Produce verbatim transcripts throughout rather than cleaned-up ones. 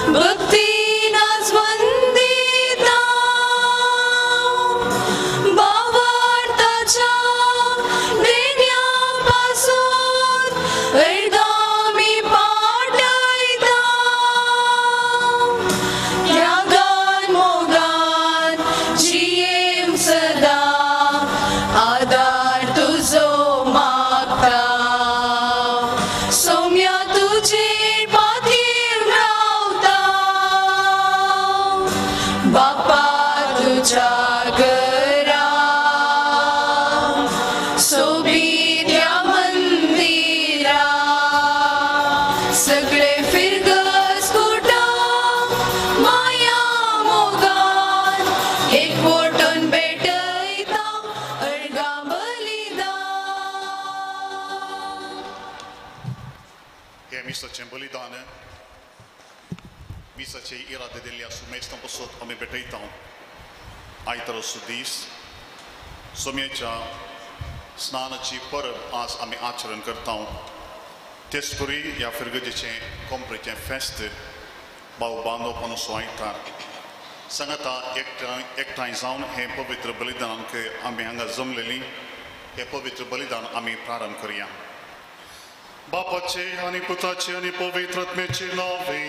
भक्तीनाच वंदिता भावार्थाच्या देण्यापासून अर्धामी पाठयता त्यागान मोगान जियेम सदा आधार तुझो मागता सौम्या तुझे पाठीव रावता बापा तुझ्या घरा सोबीत या मंदिरा सगळे फिरगस कुटा माया मोगान एकवटून भेटयता अर्गा बलिदान. हे मिसाचें बलिदान मिसाचे इरादे दिल्ली आसूं मेस्तां पासत आमी भेटयता आयताराचो दीस सोम्याच्या स्नानाची परब आज आमी आचरण करता. तेच परी ह्या फिरगजेचें कोंपरेचें फेस्त भाव बांदोवपाचो आयतार सांगाता एकठांय एकठांय जावन हें पवित्र बलिदानाक आमी हांगा जमलेलीं हें पवित्र बलिदान आमी प्रारंभ करया. बापाचे आनी पुताचे आनी पवित्र आत्म्याचे नावे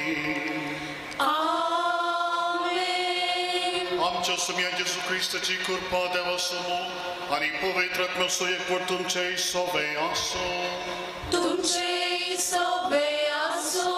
आमेन. आमच्या सोम्या जेजू क्रिस्ताची कृपा देवा समोर आनी पवित्र आत्म्याचो एकवट तुमचे सोबे आसो. तुमचे सोबे आसो.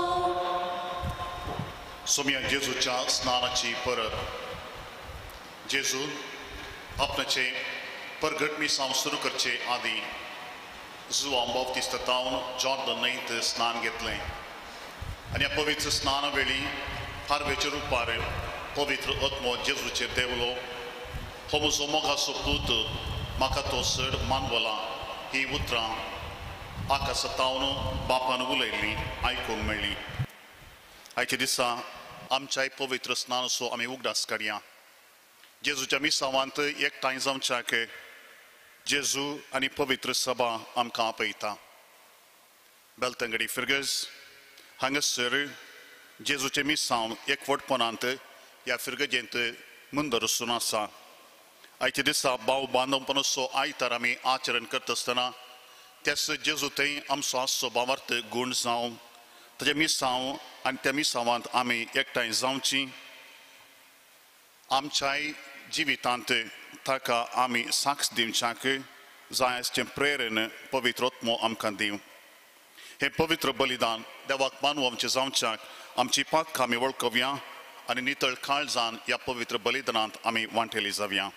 सोम्या जेजूच्या स्नानाची परब. जेजू आपणाचे परगट मिसांव सुरू करचे आदी जुआन बाप्तिस्ता तावन जॉर्डन न्हंयेंत स्नान घेतलें आनी ह्या पवित्र स्नाना वेळी पारवेच्या रुपार पवित्र आत्मो जेजूचेर देवलो. हो म्हजो मोगाचो पूत म्हाका तो चड मानवला ही उतरां आकाशांतावन बापान उलयल्लीं आयकूंक मेळ्ळीं. आयच्या दिसा आमच्या पवित्र स्नानाचो आमी उगडास काडया. जेजूच्या मिसांवांत एकठांय जावच्याक जेजू आनी पवित्र सभा आमकां आपयता. बेलतंगडी फिरगज हांगासर जेजूचे मिसांव एकवटपणांत ह्या फिरगजेंत मुंदर वचून आसा. आयच्या दिसा भाव बांदोवपणाचो आयतार आमी आचरण करता आसतना त्याच जेजू थंय आमचो आसचो भावार्थ गूण जावं ताचे मिसांव आनी त्या मिसांवांत आमी एकठांय जावचीं. आमच्याय जिवितांत ताका आमी साक्ष दिवच्याक जाय आसचें प्रेरण पवित्र आत्मो आमकां दिव. हें पवित्र बलिदान देवाक मानव आमचें जावच्याक आमची पातकां आमी वळखुया आनी नितळ काळजान ह्या पवित्र बलिदानांत आमी वांटेली जावया.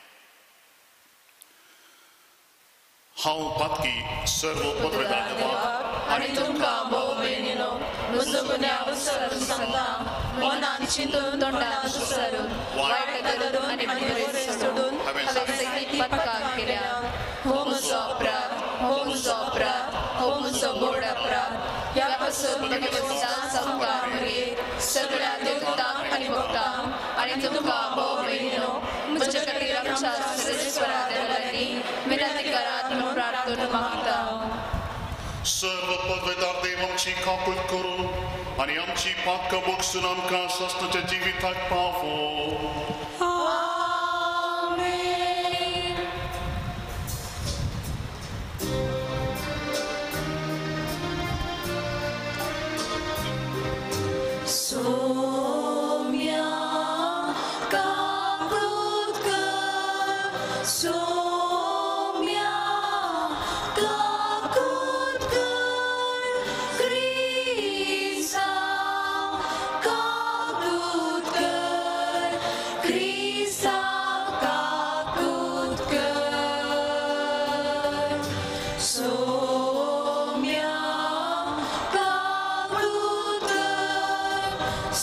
हांव पातकी सर्व पत्रकार आनी तुमकां भोव भयणीनो म्हजो गुन्यांव विसरून सांगता मनान चिंतून तोंडान विसरून वायट करून आनी बरें सोडून हांवें सैमीक पत्कार केल्या. हो म्हजो अपराध, हो म्हजो अपराध, हो म्हजो गोड अपराध. ह्या पासून भगवंतान संवकार मागीर सगळ्या देवतांक आनी भक्तांक आनी तुमकां भोव भयणीनो म्हजे खातीर आमच्या सर्वेश्वरा देवा लागीं विनंती करात म्हणून प्रार्थना मागता. सर्व पदवेदार देव आमची काकूट करून आनी आमची पातकां बक्षून आमकां सस्ताच्या जिविताक पावो. सोम्या काकूट कर. सोम्या काकूट कर. क्रिस्ता काकूट कर. क्रिस्ता काकूट कर. सोम्या काकूट कर.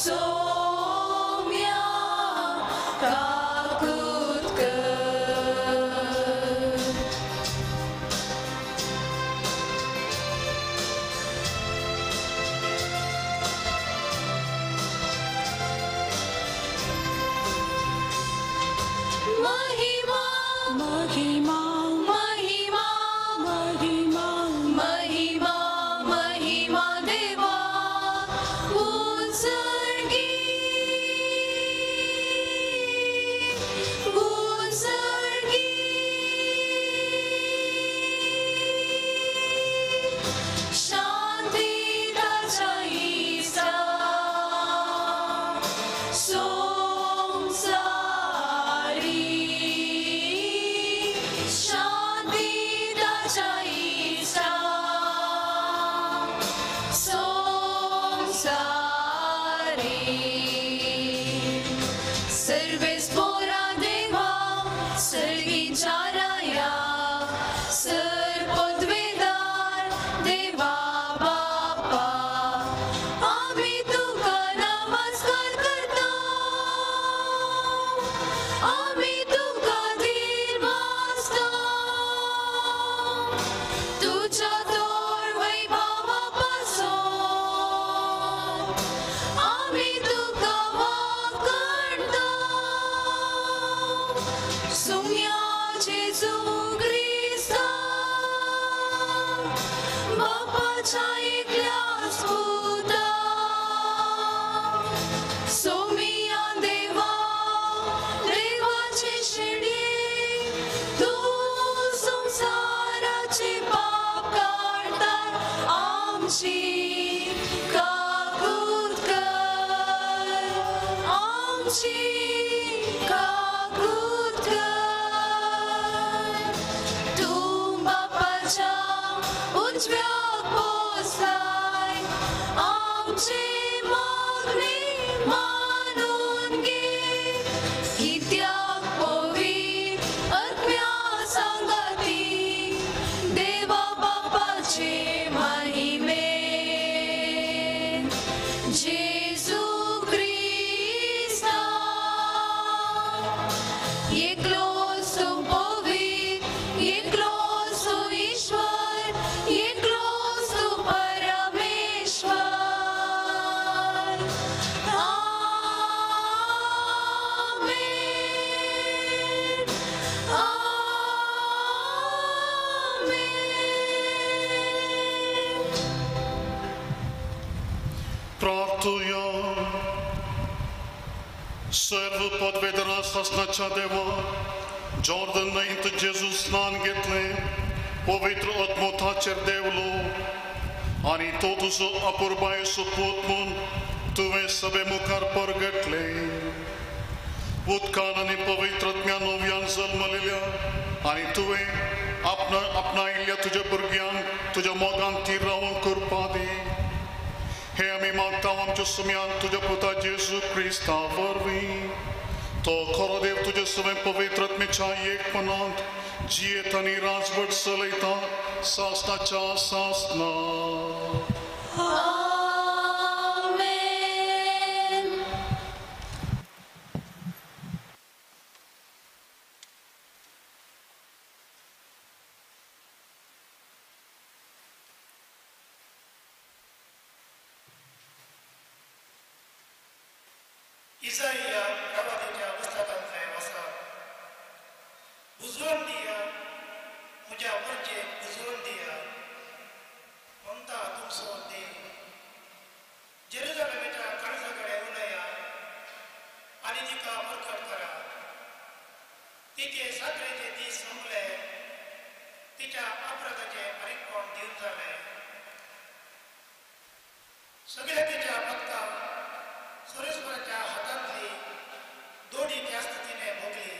सोम्या काकूट कर. महिमा महिमा महिमा महिमा महिमा महिमा देवा उचल सर्व पदवेदना ससनाच्या देवा जॉर्दन नईत जेजू स्नान घेतले पवित्र आत्मोथाचेर देवलो आणि तो तुझो अपुरबायेचो पूत म्हूण तुवें सभे मुखार परगटले उदकान आनी पवित्र आत्म्यान नव्यान जल्मलेल्या आनी तुवें आपणा आपणायिल्ल्या तुज्या भुरग्यांक तुज्या मोगान ती रावूंक करपा दी हे आमी मागता आमच्या सुम्यान तुज्या पुता जेजू क्रिस्ता वरवीं तो खरो देव तुजे सवे पवित्र आत्मेच्या एकपणांत जियेत आनी राजवट चलयता सासनाच्या सासना इसाइया प्रवादीच्या पुस्तकांतले वचन बुजवून दिया म्हज्या परजेक बुजवून दिया म्हणटा तुमचो देव जेरुसलेमेच्या कणसा कडेन उलया आनी तिका बरकत करा तिचे साखरेचे दीस संपले तिच्या अपराधाचे फारीकपण दिवन जाले सगळ्या तिच्या भक्तांक सुरेश्वराच्या हातांतली दोडी त्या स्थितीने भोगली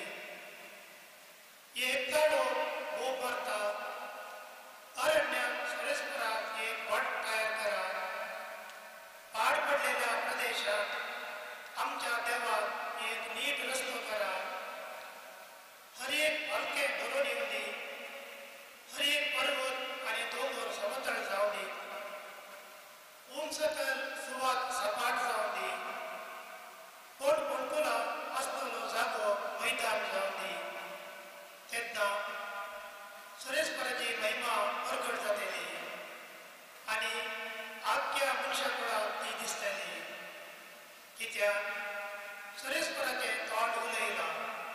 एक ताडो भोग भरता अरण्यात सुरेश्वराक एक वाट तयार करा पाड पडलेल्या प्रदेशात आमच्या देवाक एक नीट रस्तो करा हर एक हलके धरून येऊ दी हर एक पर्वत आणि दोंगर समतळ जाऊ दी उंच तर सुवात सपाट जाऊ दी कोण कोणकोला असलेलो जागो मैदान जाऊ दी तेन्ना सुरेश्वराची महिमा प्रकट जातली आनी आख्या मनशा कुळाक ती दिसतली कित्याक सुरेश्वराचे तोंड उलयलां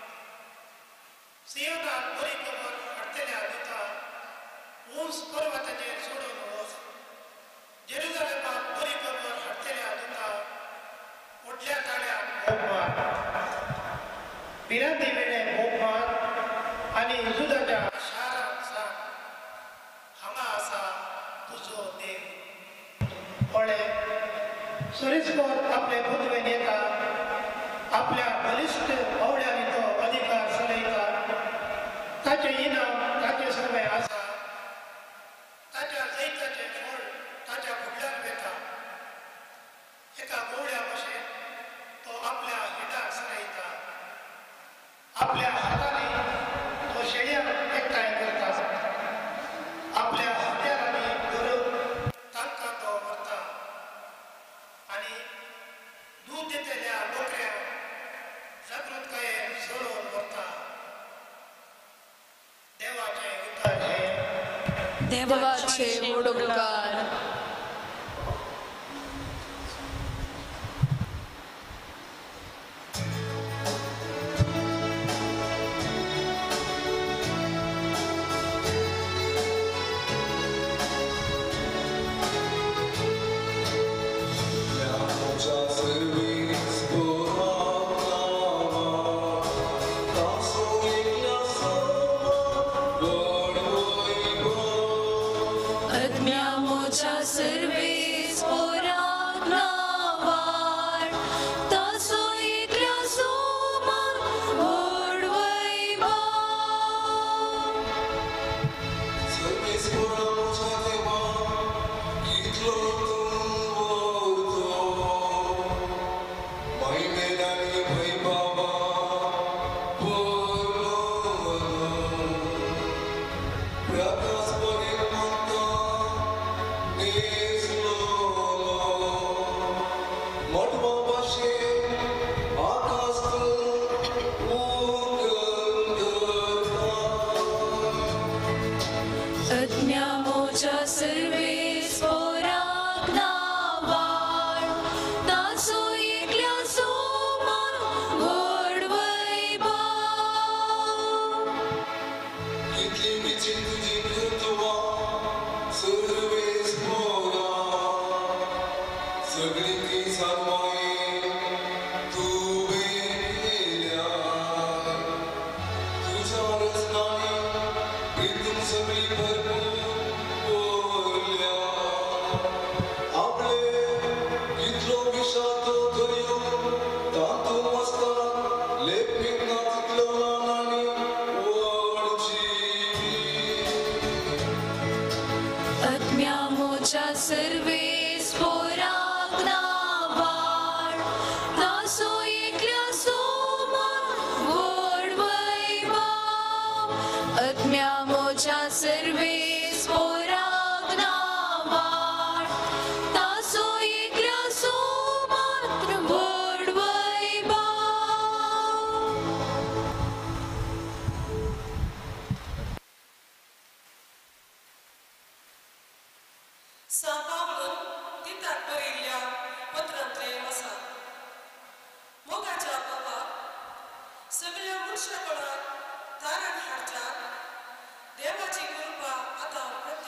सियोनाक बरी खबर हाडटल्या दिता उंच पर्वताचेर सोडून वच जेरुसलेमाक बरी खबर हाडटल्या दिता उठल्या ताळ्याक भोग मार पिरांती वेळे भोग मार आनी युदाच्या शाराक सांग हांगा आसा तुजो देव कोळे सुरेश्वर आपले पुतवेन येता आपल्या बलिश्ठ भोवड्यांनी तो अधिकार चलयता ताचे इनाम ताचे सवय आसा ताच्या जैताचे फळ ताच्या फुडल्यान वेता एका गवळ्या भशेन तो आपल्या हिडाक सरयता आपल्या हातांनी तो शेळ्यांक एकठांय करता आपल्या हत्यारांनी धरून तांकां तो व्हरता आनी दूद दितल्या बोकड्यांक जागृतकायेन सोडून व्हरता देवाचे उद्धार हे देवाचे मोडुकार Admiamo già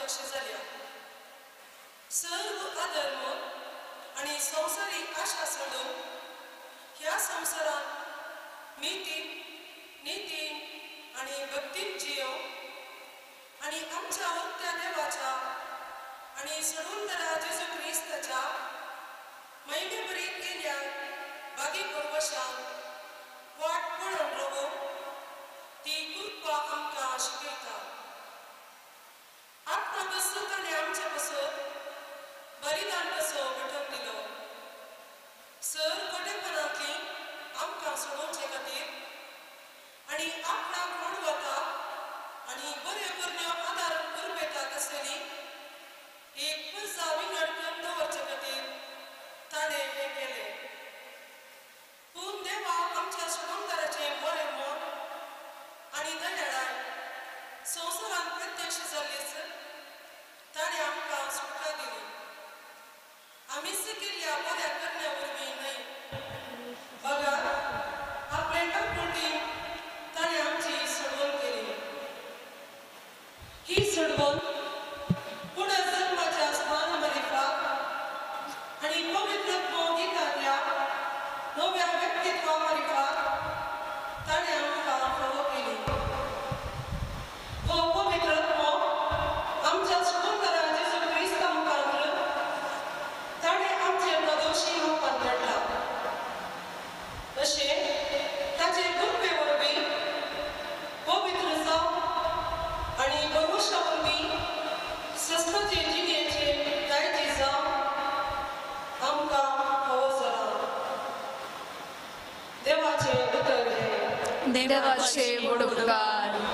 प्रत्यक्ष जाल्या. सर्व अधर्म आणि संसारिक आशा सोडून ह्या संसारात नीती नीती आणि भक्तीन जियो आणि आमच्या वक्त्या देवाच्या आणि सडूनतरा जेजू ख्रिस्ताच्या महिमेबरीत केल्या बागी परवशान वाट पळोवन रवो ती कृपा आमकां शिकयता. आत्मा कसो ताणें आमचे पासत बलिदान कसो भेटोवन दिलो. सर कडेपणांतली आमकां सोडोवचे खातीर आनी आपणाक म्हणवता आनी बऱ्यो बऱ्यो आदार करपेतात आसलेली एक पुरसा विंगड करून दवरचे खातीर ताणें हें केलें. पूण देवा आमच्या सुगंधराचें बरें मन आनी दयाळाय संवसारांत प्रत्यक्ष जाल्लीच ताणें आमकां सुटका दिली. आमी केल्ल्या बऱ्या करण्या वरवीं न्हय, बघात आपले काकुळटी ताणें आमची सडवण केली. ही सडवण पुनर्जन्माच्या स्नानमलिकाक आनी पवित्र मोगिताच्या नव्या व्यक्तित्वा मालिकाक ताणें आमकां फावो केली. हो पवित्र आमच्या सुगंधरा जेजू ख्रिस्ता मुखार ताणें आमचे निर्दोशी रूपांत धाडला. तशें ताचे कृपे वरवीं पवित्र जावन आनी भरवशा वरवीं सस्ताचे जिणेचे दायजे जावन आमकां फावो जाला. देवाचे उतर हे देवाचे उपकार.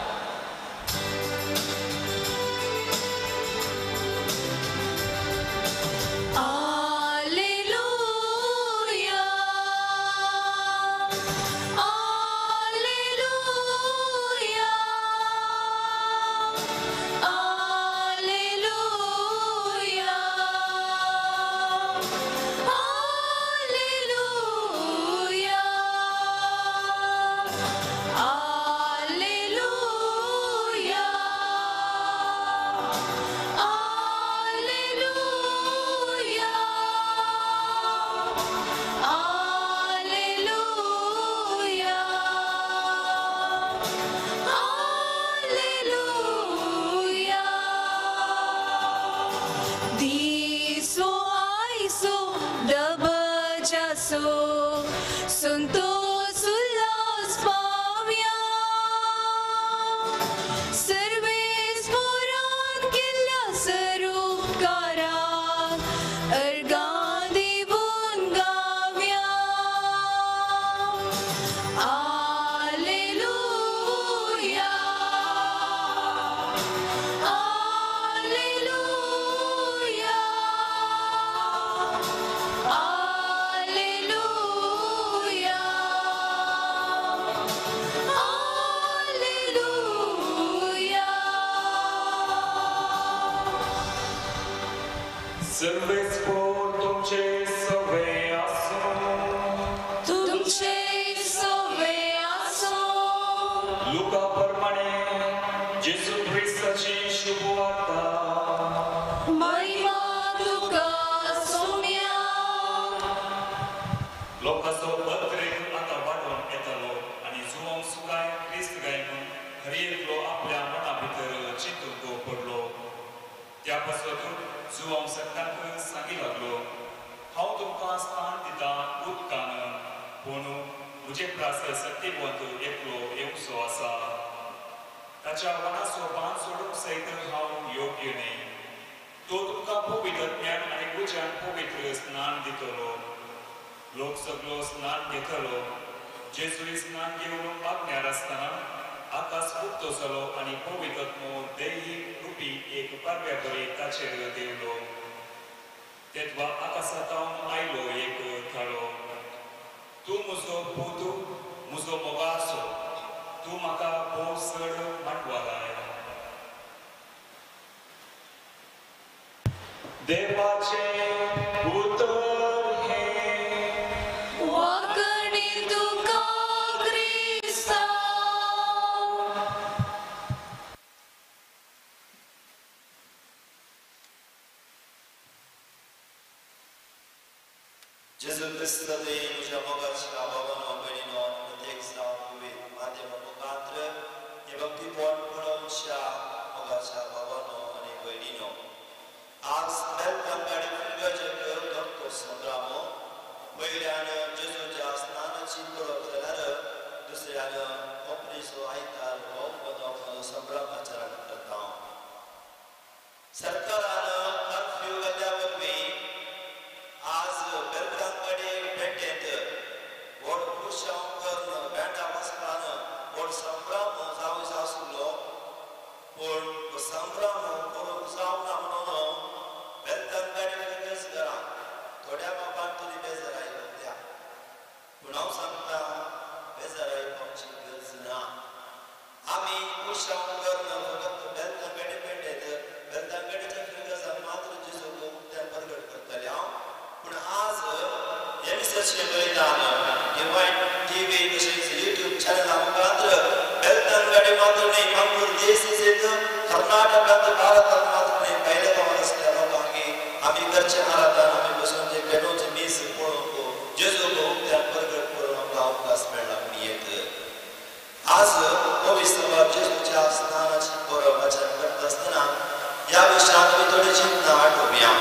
लोक सगळो स्नान घेतलो. जेजुरी स्नान घेवन आपल्यार आसतना आकाश उक्तो जालो आनी पवित्र आत्मो दैहिक रुपी एक परव्या परी ताचेर देवलो. तेदवा आकाशांतावन आयलो एक थाळो. तूं म्हजो पूत, म्हजो मोगासो, तूं म्हाका भोव चड माटवालाय. देवाचे पुत्र हांव सांगता बेजार येवपाची गरज ना आमी पुरुषां करना फकत बेलतांगडे पेंडेत बेलतांगडेच्या फिरगजान मात्र जेजू त्या प्रगट करतले हांव पूण आज यंगस्टर्सचे बलिदान डिवायन टीव्ही तशेंच यूट्यूब चॅनल आमकां बेलतांगडे मात्र न्ही मंगळूर देशीत कर्नाटकांत भारतांत मात्र न्ही पयल्या गांवांत आसल्या लोकांक आमी करचे आराधन आमी बसून जे बेनोचे मीस पळोवंक जेजू त्या प्रगट करून आमकां अवकाश मेळ्ळा म्हणयेत आज पवित्र जेजूच्या स्नानाची परब आचरण करता आसतना ह्या विशयान आमी थोडी चिंतना आठोवया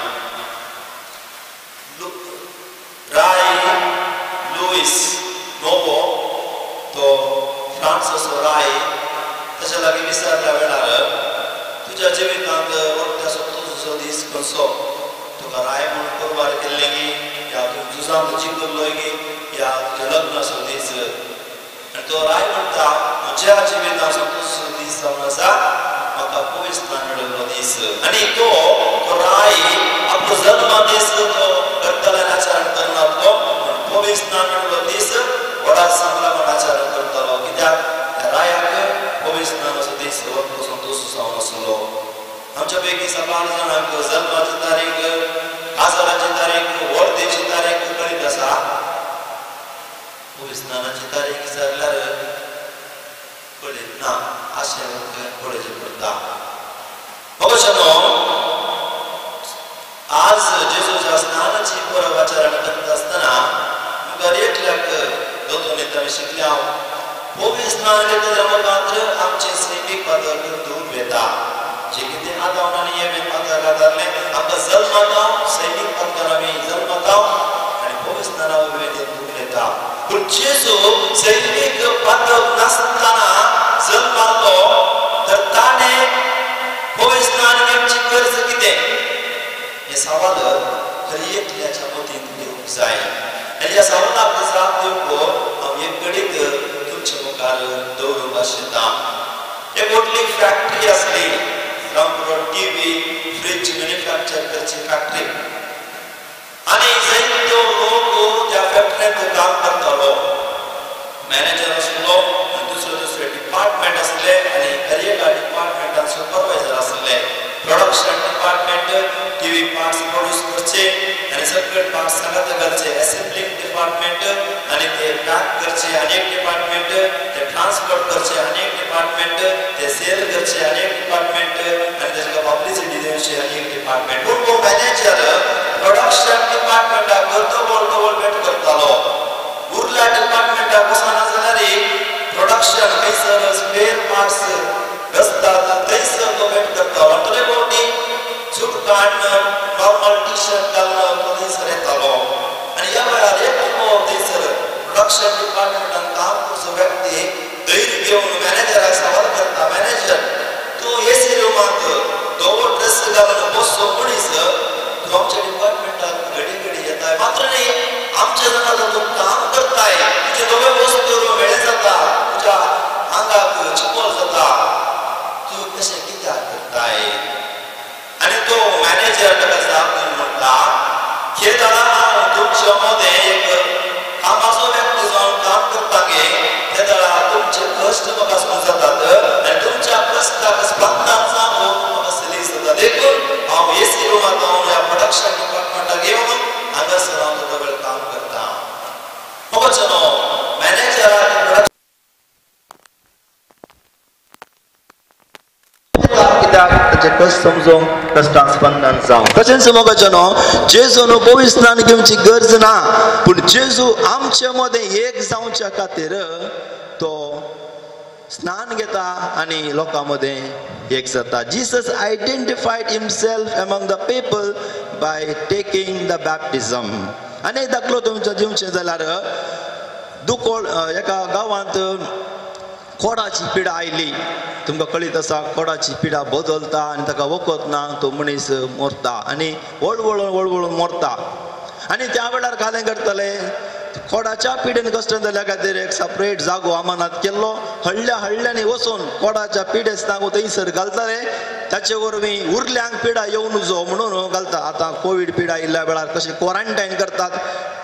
राय लुईस नोवो तो फ्रांसचो राय ताच्या लागीं विचारल्या वेळार तुज्या जिवितांत वखदाचो तुजो दीस कसो तुका राय म्हणून करवार केल्ले गी या तूं झुजांत जिखलो गी या तुज्या लग्नाचो दीस आनी तो राय म्हणटा म्हज्या जिविताचो तुजो दीस जावन आसा म्हाका पवित्र स्नान मेळिल्लो दीस आनी तो तो राय आपलो जल्म दीस तो करतल्यान आचरण करनातलो पूण पवित्र स्नान मेळिल्लो दीस व्हडा चांगला म्हण आचरण करतलो कित्याक त्या रायाक पवित्र स्नानाचो दीस वखद संतोश जावन आसलो आमच्या पैकी सकाळ जाणांक जल्माची तारीख काजराची तारीख वर्तेची तारीख कळीत आसा पवित्र स्नानाची तारीख विचारल्यार कळीत ना अशें पळोवचें पडटा भगवशनो आज जेजूच्या स्नानाची परब आचरण करता आसतना मुखार एकल्याक दोतोन आमी शिकल्या पवित्र स्नान घेतल्या मात्र आमचे सैमीक पातळ दूर वेता जे कितें आदावन आनी येमेन पातळ घातारले आमकां जल्मात सैमीक पातळ आमी जल्मात आनी पवित्र स्नाना वेळेर दूर येता पूण जेजू सैमीक पातळ नासतना जल्मालो तर ताणें पवित्र स्नान घेवची गरज कितें हे सवाल खरी एकल्याच्या मतीन घेवंक जाय आनी ह्या सवालाक जाप दिवंक हांव एक घडीत तुमच्या मुखार दवरूंक आशिल्ला एक व्हडली फॅक्टरी आसली रामपुर टीव्ही फ्रीज मॅन्युफॅक्चर करची फॅक्टरी आनी जायतो लोक त्या फॅक्टरींत काम करतालो मॅनेजर आसलो आनी दुसरे दुसरे डिपार्टमेंट आसले आनी हर एका डिपार्टमेंटान सुपरवायझर आसले production department TV parts produce करचे आनी सगळे पार्ट्स सांगात घालचे असेंब्लिंग डिपार्टमेंट आनी ते पॅक करचे आनी एक डिपार्टमेंट ते ट्रान्सपोर्ट करचे आनी एक डिपार्टमेंट ते सेल करचे आनी एक डिपार्टमेंट आनी ताका पब्लिसिटी दिवची आनी एक डिपार्टमेंट पूण तो मॅनेजर प्रोडक्शन डिपार्टमेंटाक अर्दवळ अर्दवळ भेट करतालो उरल्या डिपार्टमेंटाक वचना जाल्यार प्रोडक्शन खंयसर स्पेर पार्ट्स रस्तात थंयसर तो भेट करतालो थोडे फावटी सूट काडन नॉर्मल टी शर्ट घालून तो थंयसर येतालो आनी ह्या वेळार एकटो थंयसर प्रोडक्शन डिपार्टमेंटान काम करचो व्यक्ती धैर्य घेवन मॅनेजराक सवाल करता मॅनेजर तूं एसी रुमांत धवो ड्रेस घालून बसचो मनीस तूं आमच्या डिपार्टमेंटाक घडी घडी येताय मात्र न्ही आमच्या जाणां तूं काम करताय तुजे धवे वस्तू वेळे जाता तुज्या आंगाक चिकोल जाता तूं कशें कित्याक करताय आनी तो मॅनेजर ताका जाप दिवन म्हणटा हे दादा हांव तुमच्या मदें एक कामाचो व्यक्ती जावन काम करता गे ते दादा तुमचे कश्ट म्हाका समजतात आनी तुमच्या कश्टाक स्पंदन जावंक म्हाका सलीस जाता देखून हांव एसी रुमांत हांव ह्या प्रोडक्शन डिपार्टमेंटाक येवन हांगासर हांव थोडो वेळ काम करता भगवचनो मॅनेजराक ताचे कश्ट समजूंक कश्टाक स्पंदन जावं तशेंच मोगाचनो जेजून पवित्र स्नान घेवची गरज ना पूण जेजू आमचे मदें एक जावच्या खातीर तो स्नान घेता आनी लोकां मदें एक जाता Jesus identified himself among the people by taking the baptism आनी एक दाखलो तुमचें दिवचें जाल्यार दुकोळ एका गांवांत कोडाची पिडा आयली तुमकां कळीत आसा कोडाची पिडा बदलता आनी ताका वखद ना तो मनीस मरता आनी वळवळून वळवळून मरता आनी त्या वेळार कालें करतले कोडाच्या पिडेन कश्ट जाल्या खातीर एक सपरेट जागो अमानात केल्लो हळड्या हळड्यांनी वचून कोडाच्या पिडेस्तांक थंयसर घालताले ताचे वरवीं उरल्यांक पिडा येवं नजो म्हणून घालता आतां कोवीड पिडा आयिल्ल्या वेळार कशें क्वॉरंटायन करतात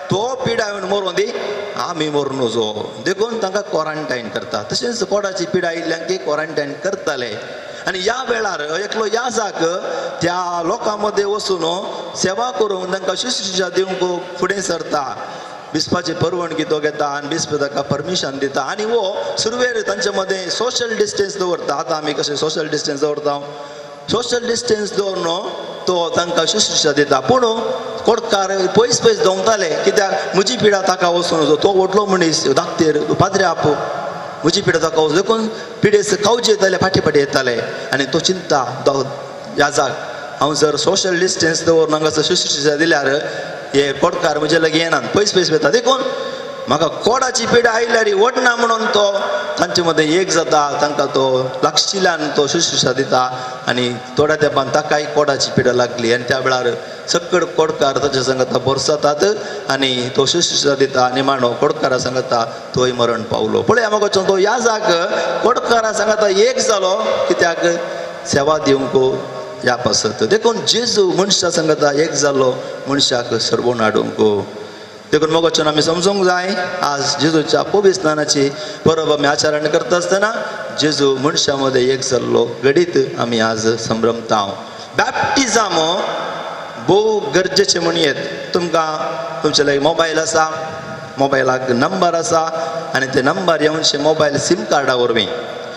तो पिडा येवन मरों दी आमी मरून वचो देखून तांकां क्वॉरंटायन करता. तशेंच कोडाची पिडा आयिल्ल्यांक क्वॉरंटायन करताले. आनी ह्या वेळार एकलो याजाक त्या लोकां मदें वचून सेवा करूंक तांकां शुश्रूषा दिवंक फुडें सरता. बिस्पाची परवानगी तो घेता आनी बिस्प ताका परमिशन दिता आनी वो सुरवेर तांचे मदें सोशल डिस्टन्स दवरता. आतां आमी कशें सोशल डिस्टन्स दवरता सोशल डिस्टन्स दवरून तो तांकां शुश्रूषा दिता. पूण कोडकार पयस पयस दोंगताले कित्याक म्हजी पिडा ताका वचून वचो तो व्हडलो मनीस धाकटेर पाद्रे आपू म्हजी पिडा ताका वचून देखून पिडेस खावचे येताले फाटी फाटी येताले आनी तो चिंता याजाक हांव जर सोशल डिस्टन्स दवरून हांगासर शुश्रूषा दिल्यार हे कोडकार म्हजे लागीं येनात पयस पयस वयता. देखून म्हाका कोडाची पिडा आयल्यार वडना म्हणून तो तांचे मदें एक जाता तांकां तो लागशिल्ल्यान तो शुश्रूषा दिता आनी थोड्या तेंपान ताकाय कोडाची पिडा लागली आनी त्या वेळार सकड कोडकार ताचे सांगता बरसतात आनी तो शुश्रूषा दिता निमाणो कोडकारा सांगता तोय मरण पावलो. पळय म्हाका तो याजाक कोडकारा सांगता एक जालो कित्याक सेवा दिवंक ह्या पासत. देखून जेजू मनशा सांगता एक जालो मनशाक सर्वण हाडूंक. देखून मगोच्यान आमी समजूंक जाय आज जेजूच्या पवित्र स्नानाची परब आमी आचरण करता आसतना जेजू मनशा मदें एक जाल्लो घडीत आमी आज संभ्रमता. बॅप्टिजम भोव गरजेचें म्हणयेत. तुमकां तुमचे लागीं मोबायल आसा मोबायलाक नंबर आसा आनी ते नंबर येवनशे मोबायल सिम कार्डा वरवीं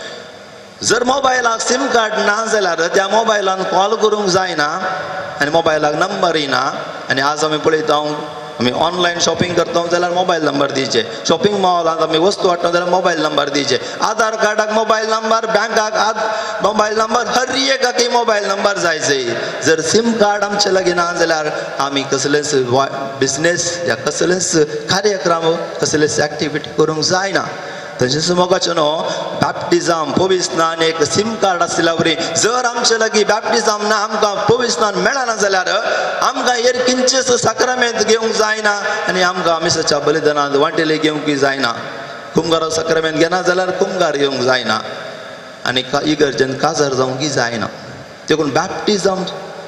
जर मोबायलाक सिम कार्ड ना जाल्यार त्या मोबायलान कॉल करूंक जायना आनी मोबायलाक नंबर येना. आनी आज आमी पळयता आमी ऑनलायन शॉपिंग करता जाल्यार मोबायल नंबर दिवचे. शॉपिंग मॉलांत आमी वस्तू हाडटा जाल्यार मोबायल नंबर दिवचे. आधार कार्डाक मोबायल नंबर बँकाक आद मोबायल नंबर हर एकाकय मोबायल नंबर जायचे. जर सिम कार्ड आमचे लागीं ना जाल्यार आमी कसलेच बिजनेस या कसलेच कार्यक्रम कसलेच एक्टिविटी करूंक जायना. तशेंच मोगाचें न्हू बॅप्टिजम पवित्र स्नान एक सिम कार्ड आसल्या वरी जर आमचे लागीं बॅप्टिजम ना आमकां पवित्र स्नान मेळना जाल्यार आमकां हेर किंचीच साक्रामेंत घेवंक जायना आनी आमकां आमिसाच्या बलिदानांत वांटेले घेवंकूय जायना. कुंभार साक्रामेंत घेना जाल्यार कुंभार घेवंक जायना आनी इगर्जेन काजार जावंकूय जायना. देखून baptism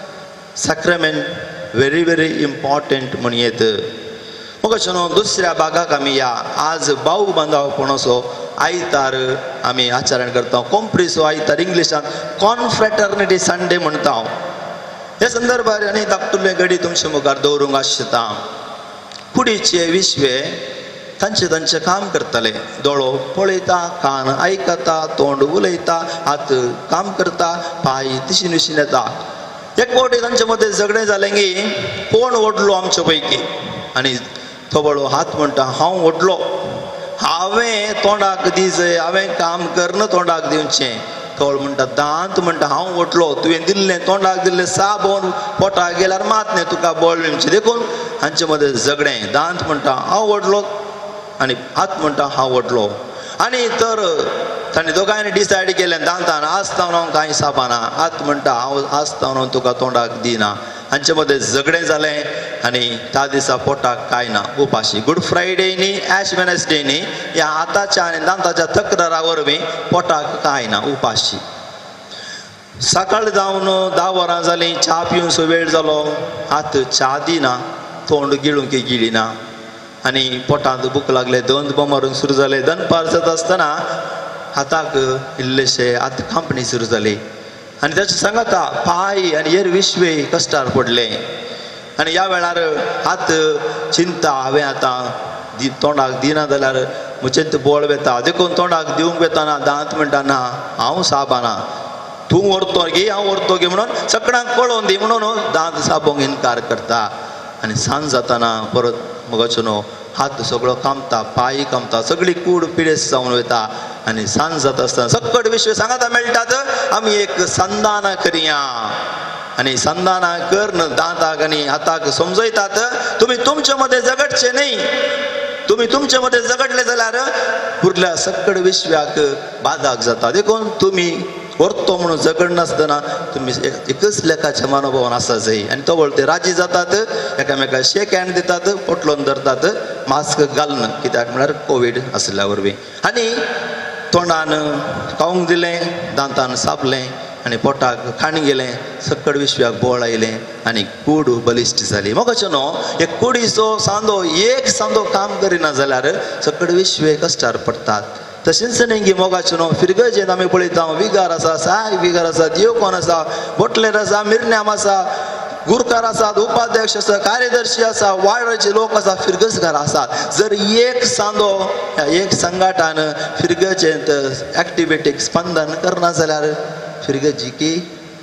sacrament very very important म्हणयेत. मगोचें न्हू दुसऱ्या भागाक आमी या आज भाऊ बांदावपणाचो आयतार आमी आचरण करता. कॉम्प्रिसो आयतार इंग्लिशान कॉन्फ्रेटर्निटी संडे म्हणटा. हे संदर्भार आनी धाकटुलें घडी तुमचे मुखार दवरूंक आसता. कुडीचे विश्वे तांचे तांचें काम करताले. दोळो पळयता कान आयकता तोंड उलयता हात काम करता पांय दिशीन दिशीन येता. एक फावटी तांचे मदें झगडें जालें की कोण ओडलो आमचे पैकी आनी तो बळो हात म्हणटा हांव ओडलो हांवें तोंडाक दिजय हांवें काम करना तोंडाक दिवचें. कवळ म्हणटा दांत म्हणटा हांव ओडलो तुवें दिल्लें तोंडाक दिल्लें साबण पोटाक गेल्यार मात न्ही तुका बळ मेळचें. देखून हांचे मदें झगडें. दांत म्हणटा हांव ओडलो आनी हात म्हणटा हांव ओडलो आनी तर ताणें दोगांयनी डिसायड केलें दांतान आसतावन हांव कांय साबाना. हात म्हणटा हांव आसतावन तुका तोंडाक दिना. हांचे मदें झगडें जालें आनी त्या दिसा पोटाक कांय ना उपाशी. गुड फ्रायडे न्ही ॲश वेनसडे न्ही ह्या हाताच्या आनी दांताच्या तक्रारा वरवीं पोटाक कांय ना उपाशी. सकाळ जावन धा वरां जालीं च्या पिवचो वेळ जालो हात च्या दिना तोंड गिळूंक गिळिना आनी पोटांत भूक लागले दंत बोमारूंक सुरू जालें. दनपार जाता आसतना हाताक इल्लेशे हात कांपणी सुरू जाली आनी ताचे सांगता पांय आनी हेर विश्वे कश्टार पडले. आनी ह्या वेळार हात चिंता हांवें आतां दी तोंडाक दिना जाल्यार म्हजें बोळ वेता. देखून तोंडाक दिवंक वेताना दांत म्हणटा ना हांव साबाना तूं व्हरतो गे हांव व्हरतो गे म्हणून सगळ्यांक कळोवन दी म्हणून दांत साबोंक इन्कार करता. आनी सांज जाताना परत मगोचो न्हू हात सगळो कामता पांय कामता सगळी कूड पिडेस जावन वयता आनी सांज जाता आसतना सकट विश्व सांगाता मेळटात आमी एक संदान करया आनी संदाना करन दांताक आनी हाताक समजयतात तुमी तुमचे मदें झगडचे न्ही. तुमी तुमचे मदें झगडले जाल्यार उरल्या सकट विश्व्याक बादाक जाता. देखून तुमी व्हरतो म्हणून झगड नासतना तुमी एकच लेखाच्या मनोभावान आसा जाय आनी तो वळ ते राजी जातात एकामेकाक शेक हँड दितात पोटलोन धरतात मास्क घालन कित्याक म्हळ्यार कोवीड आसल्या वरवीं. आनी तोंडान खावंक दिलें दांतान सापलें आनी पोटाक खाण गेलें सकड विश्व्याक बोळ आयलें आनी कूड बलिश्ट जाली मोगाचो न्हू एक कुडीचो सांदो एक सांदो काम करिना जाल्यार सकड विश्वे कश्टार पडटात तशेंच नेंगी मोगाचो न्हू फिरगजेंत आमी पळयता विगार आसा साय विगार आसा दिवकोन आसा बोटलेर आसा मिरण्याम आसा गुरकार आसात उपाध्यक्ष आसा कार्यदर्शी आसा वार्डाचे लोक आसा फिरगसकार आसात जर एक सांदो एक संघटान फिरगजेंत एक्टिविटीक स्पंदन करना जाल्यार फिरगजीकी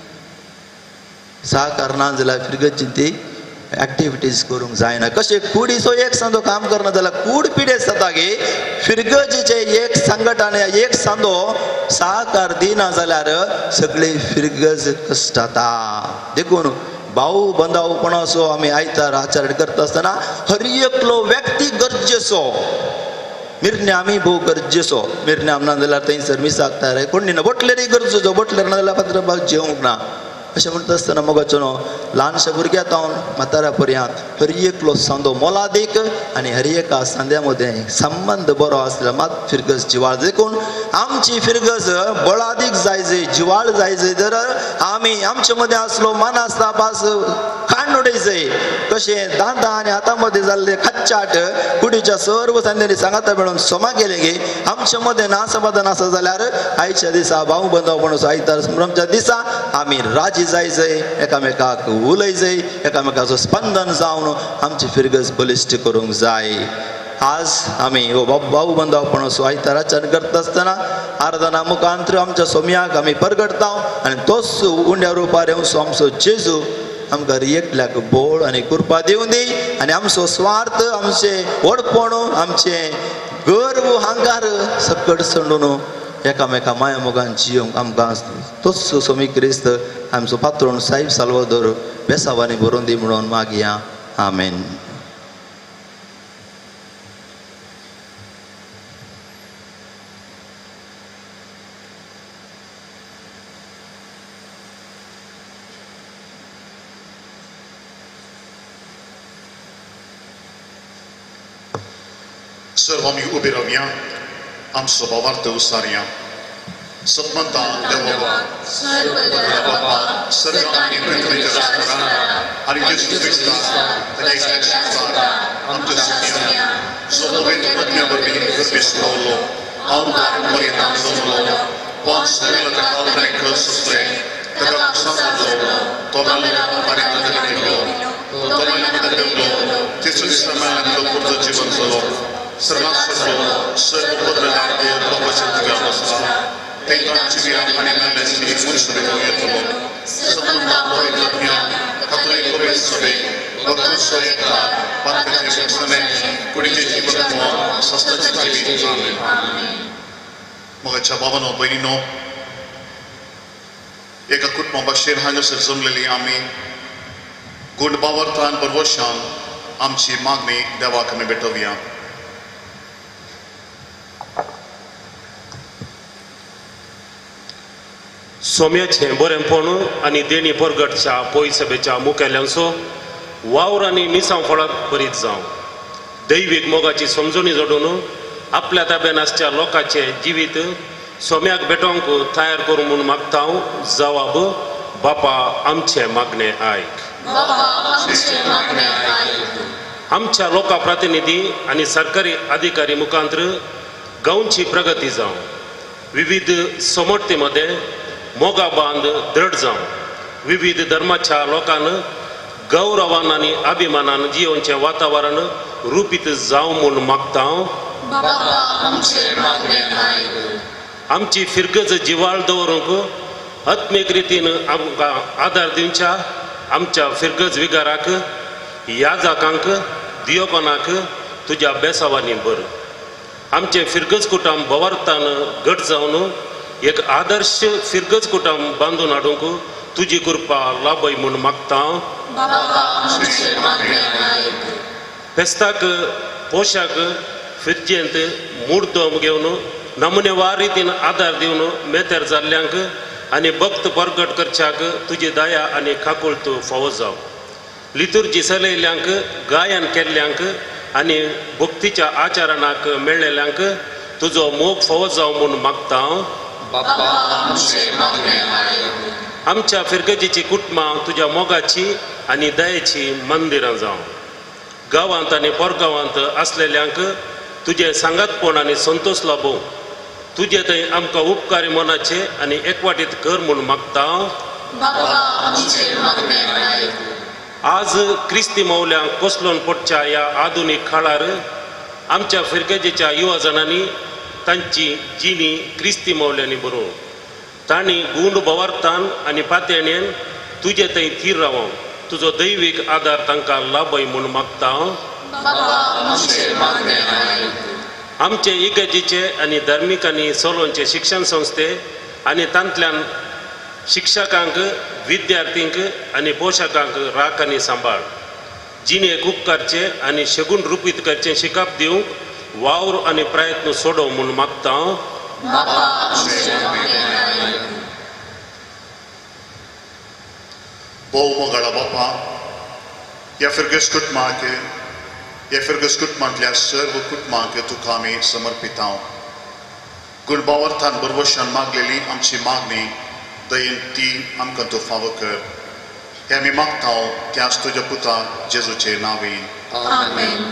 सहकार ना जाल्यार फिरगजी ती एक्टिविटीज करूंक जायना कशें कुडीचो एक सांदो काम करना जाल्यार कूड पिडेस्त जाता गे फिरगजीचे एक संघटन एक सांदो सहकार दिना जाल्यार सगळी फिरगज कश्टाता देखून भाऊ बंधावपणाचो आमी आयतार आचरण करता आसतना हर एकलो व्यक्ती गरजेचो मिरण्या आमी भोव गरजेचो मिरण्याम ना जाल्यार थंयसर मिसाक तयार कोण ना बोटलेरय गरजेचो बोटलेर ना जाल्यार पात्रांबाक जेवंक ना अशें म्हणटा आसतना मोगाचो न्हू ल्हानशा भुरग्यांतावन म्हाताऱ्या पर्यंत हर एकलो सांदो मोलादीक आनी हर एका सांद्या मदें संबंद बरो आसल्यार मात फिरगज जिवाळ देखून आमची फिरगज बळादीक जाय जय जिवाळ जाय जय जर आमी आमचे मदें आसलो मानास तापास खाण उडयचय कशें दांतां आनी हातां मदें जाल्ले खच्चाट कुडीच्या सर्व सांद्यांनी सांगाता मेळून सोमा गेले गे आमचे मदें नासमाधान आसा जाल्यार आयच्या दिसा भाऊ बंधावपणाचो आयतार संभ्रमच्या दिसा आमी राजी जाय जय एकामेकाक उलय जय एकामेकाचो स्पंदन जावन आमची फिरगज बलिश्ट करूंक जाय आज आमी हो भाऊ बंधावपणाचो आयतार आचरण करता आसतना आराधना मुखांतर आमच्या सोम्याक आमी परगटता आनी तोच उंड्या रुपार येवचो आमचो जेजू आमकां एकल्याक बोळ आनी कृपा दिवं दी आनी आमचो स्वार्थ आमचे व्हडपण आमचे गर्व हांकार सकट संडून एकामेका माया मोगान जियोंक आमकां तोच सोमी क्रिस्त आमचो पात्रोण साहेब साल्वादोर बेसावांनी बरोवन दी म्हणून मागया आमेन. सर्व आमी उबे रावया आमचो भावार्थ उसारया सतमंता देवा बापा सर्व आनी पृथ्वीचेर आसतना आनी जेजू क्रिस्ता ताच्या एकल्याच्या आमच्या सोम्या जो पवित्र पत्न्या वरवीं गर्भेस पावलो हांव मरियतान जमलो पांच वेळा ताका आवरायक सुचले ताका सांगलो तो मेलो आनी ताका देवलो तो मेलो ताका देवलो तेचो दिसा मेळ्ळ्यान तो पुर्त जीवन जालो सर्वात सर्व सर्व पत्रकार प्रवचन दिव्या बसला तेंकांची बी आनी मेल्ल्याची मुनसुबे येतलो सतमंता पवित्र ज्ञान कथोलिक पवित्र सभेक भक्तुस्व एकता पात्राचे शिक्षणे कुडीचे जीवन सस्ताची जिवीत आमेन. मोगाच्या भावानो भयणीनो एका कुटुंबा भाशेन हांगासर जमलेली आमी गूढ भावार्थान परवशान आमची मागणी देवाक आमी भेटोवया. सोम्याचें बरेंपण आनी देणी परगटच्या पोय सभेच्या मुखेल्यांचो वावर आनी मिसांव फळाक बरीत जावं दैवीक मोगाची समजुणी जोडून आपल्या ताब्यान आसच्या लोकांचे जिवीत सोम्याक भेटोवंक तयार करूं म्हूण मागता जवाब बापा आमचे मागणे आयक. आमच्या लोका प्रतिनिधी आनी सरकारी अधिकारी मुखांतर गांवची प्रगती जावं विविध समर्थते मध्ये मोगा बांद दृढ जावं विविध धर्माच्या लोकांन गौरवान आनी अभिमानान जियोवचे वातावरण रुपीत जावं म्हूण मागता. आमची फिरगज जिवाळ दवरूंक आत्मीक रितीन आमकां आदार दिवच्या आमच्या फिरगज विगाराक याजकांक दियोकोनाक तुज्या बेसावांनी बर. आमचे फिरगज कुटुंब भवार्थान घट जावन एक आदर्श फिरगज कुटुंब बांदून हाडूंक तुजी कृपा लाभय म्हूण मागता. फेस्ताक पोशाक फिरजेंत मुर्दोम घेवन नमुनेवार रितीन आदार दिवन मेतेर जाल्ल्यांक आनी भक्त परगट करच्याक तुजी दया आनी काकुळट फावो जाव. लितुर्जी चलयल्ल्यांक गायन केल्ल्यांक आनी भक्तीच्या आचरणाक मेळ्ळेल्यांक तुजो मोग फावो जाव म्हूण मागता. बाबा आमचे मागणे ऐक. आमच्या फिरगजीची कुटुंबां तुज्या मोगाची आनी दयेची मंदिरां जावं. गांवांत आनी परगांवांत आसलेल्यांक तुजे सांगातपण आनी संतोष लाभो. तुजे थंय आमकां उपकारी मनाचे आनी एकवाटीत कर म्हूण मागता. बाबा आमचे मागणे ऐक. आज क्रिस्ती मौल्यांक कोसलोन पडच्या ह्या आधुनीक काळार आमच्या फिरगजेच्या युवाजनांनी तांची जिणी क्रिस्ती मौल्यांनी बरोवं. तांणी गुंड भवार्थान आनी पातयणेन तुजे थंय थीर रावों. तुजो दैवीक आदार तांकां लाभय म्हूण मागता. बाबा आमचे मागणे ऐक. आमचे इगर्जेचे आनी धार्मीक आनी सोलोंचे शिक्षण संस्थे आनी तांतल्यान शिक्षकांक विद्यार्थींक आनी पोशकांक राख आनी सांबाळ. जिणेक उपकारचे आनी शगून रुपीत करचे शिकप दिवंक वावर आनी प्रयत्न सोडव म्हूण मागता. बाबा आमचे मागणे ऐक. भोव मोगाळा बापा, ह्या फिरगस कुटुंबाक ह्या फिरगस कुटुंबांतल्या सर्व कुटुंबांक तुका आमी समर्पिता. गुणभावार्थान बरवशान मागलेली आमची मागणी दयेन ती आमकां तूं फावो कर. हे आमी मागता त्याच तुज्या पुता जेजूचे नांवेन. आमेन.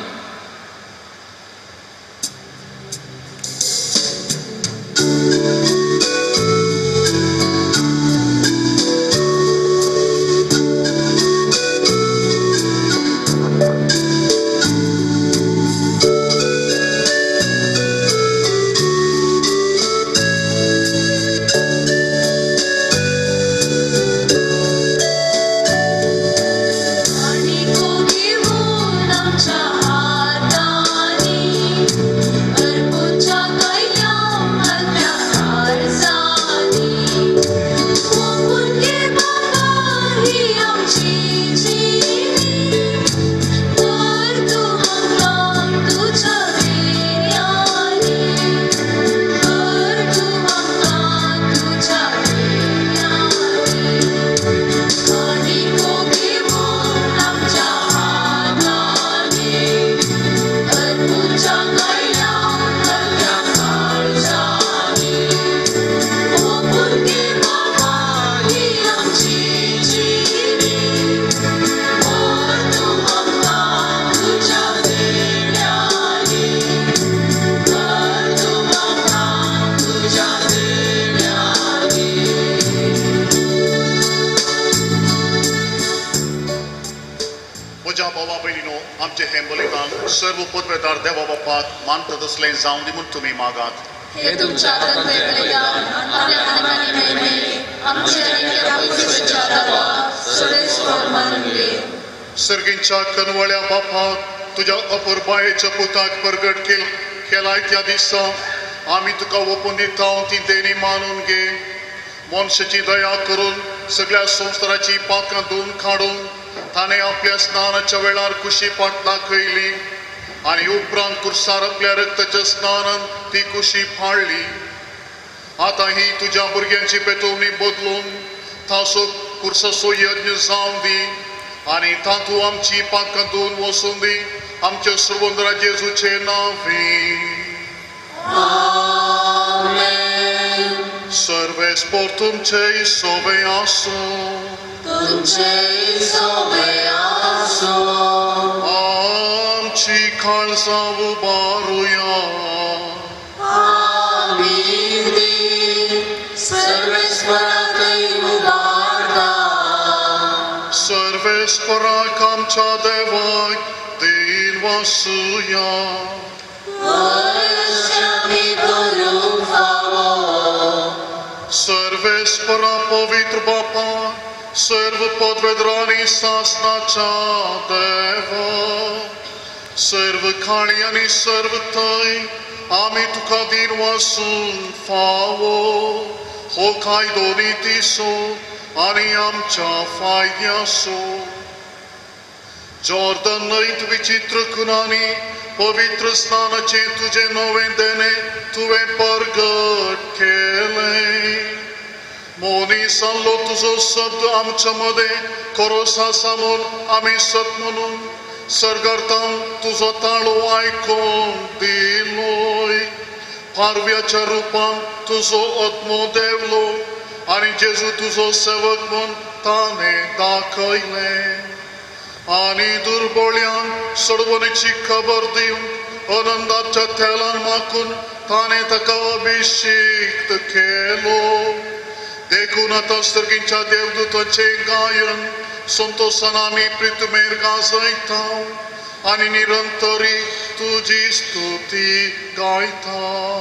सर्व पदवेदार देवा बापाक मानता तसलें जावं दी म्हूण तुमी मागात. हे तुमच्या तत्वे बलिदान आपल्या नामाने नेमे आमचे आणि प्रभूच्या दावा सदैव मानून घे. सर्गींच्या कनवळ्या बापाक तुज्या अपुरबायेच्या पुताक प्रगट केल केलाय त्या दिसा आमी तुका ओपून दिता ती देणी मानून घे. मनशाची दया करून सगळ्या संवसाराची पाकां धुवन काडून ताणें आपल्या स्नानाच्या वेळार खुशी पाट दाखयली आनी उपरांत कुर्सार आपल्या रक्ताच्या स्नानान ती खुशी फाळ्ळी. आतां ही तुज्या भुरग्यांची पेटोवणी बदलून ताचो कुर्साचो यज्ञ जावं दी आनी तातूंत आमची पाकां धुवन वचून दी आमच्या सर्वोंदरा जेजूचे नांवें. सर्वेस por तुमचे सोबे आसूं. तुमचे सोबे आसूं. आमची काळजां उबारुया. आमीन दी सर्वेश्वराकय उबारता. सर्वेश्वराक आमच्या देवाक दिन वासुया. सर्वेश्वरा पवित्र बापा सर्व पदवेदारांनी सासनाच्या देवा सर्व खाणी आनी सर्व थंय आमी तुका दिन वासून फावो हो कायदो नितीसो आनी आमच्या फायद्यासो. जॉर्दन न्हंयत विचित्र खुनांनी पवित्र स्नानाचे तुझे नवे देणे तुवें परगट केलें. मोनीस आल्लो तुजो शब्द आमच्या मदें खरोस आसा म्हूण आमी सत म्हणून सर्गार्थान तुजो ताळो आयकून दिलोय. पारव्याच्या रूपान तुजो आत्मो देवलो आनी जेजू तुजो सेवक म्हूण ताणें दाखयलें आनी दुर्बळ्यांक सोडवणेची खबर दिवन आनंदाच्या तेलान माकून ताणें ताका अभिषेक केलो देखून आतां सर्गीच्या देवदूतांचे गायन संतोषान आमी प्रितमेर गाजयता आनी निरंतरी तुजी स्तुती गायता.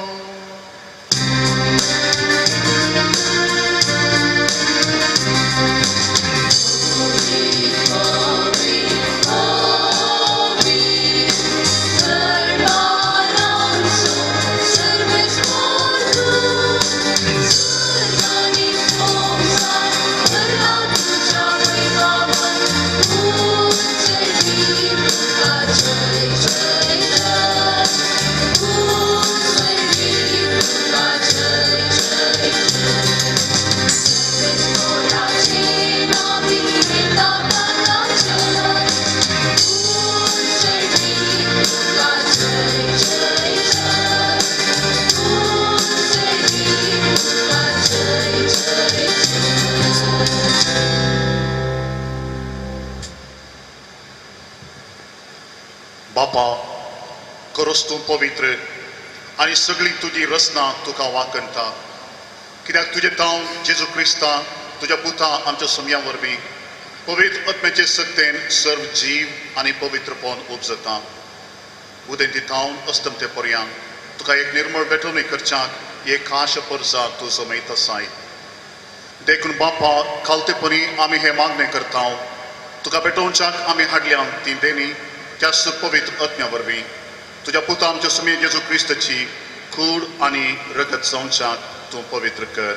बापा, करोस तूं पवित्र आनी सगळी तुजी रचना तुका वाकणटा कित्याक तुजे तावन जेजू क्रिस्ता तुज्या पुता आमच्या समया वरवीं पवित्र आत्म्याचे सत्तेन सर्व जीव आनी पवित्रपण उपजता. उदें दितावन अस्तम ते पर्यांत तुका एक निर्मळ बेठवणी करच्याक एक खाश परजा तूं जमयता साय. देखून बापा, खालतेपणी आमी हे मागणें करता तुका बेटोवच्याक आमी हाडल्यान ती देणी त्या पवित्र आत्म्या वरवीं तुज्या पुता आमच्या समेत जेजू क्रिस्ताची कूड आनी रगत जावच्याक तूं पवित्र कर.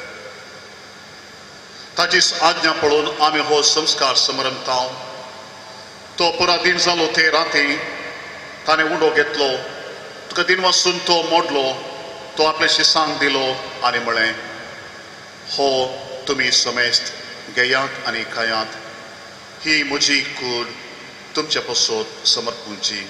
ताची आज्ञा पळोवन आमी हो संस्कार समरमता. तो पराधीन जालो ते राती ताणें उडो घेतलो, तुका दिन वाचून तो मोडलो, तो आपल्या शिसांक दिलो आनी म्हळें, हो तुमी समेस्त घेयात आनी खायात, ही म्हजी कूड तुमच्या पासत समर्पूंची.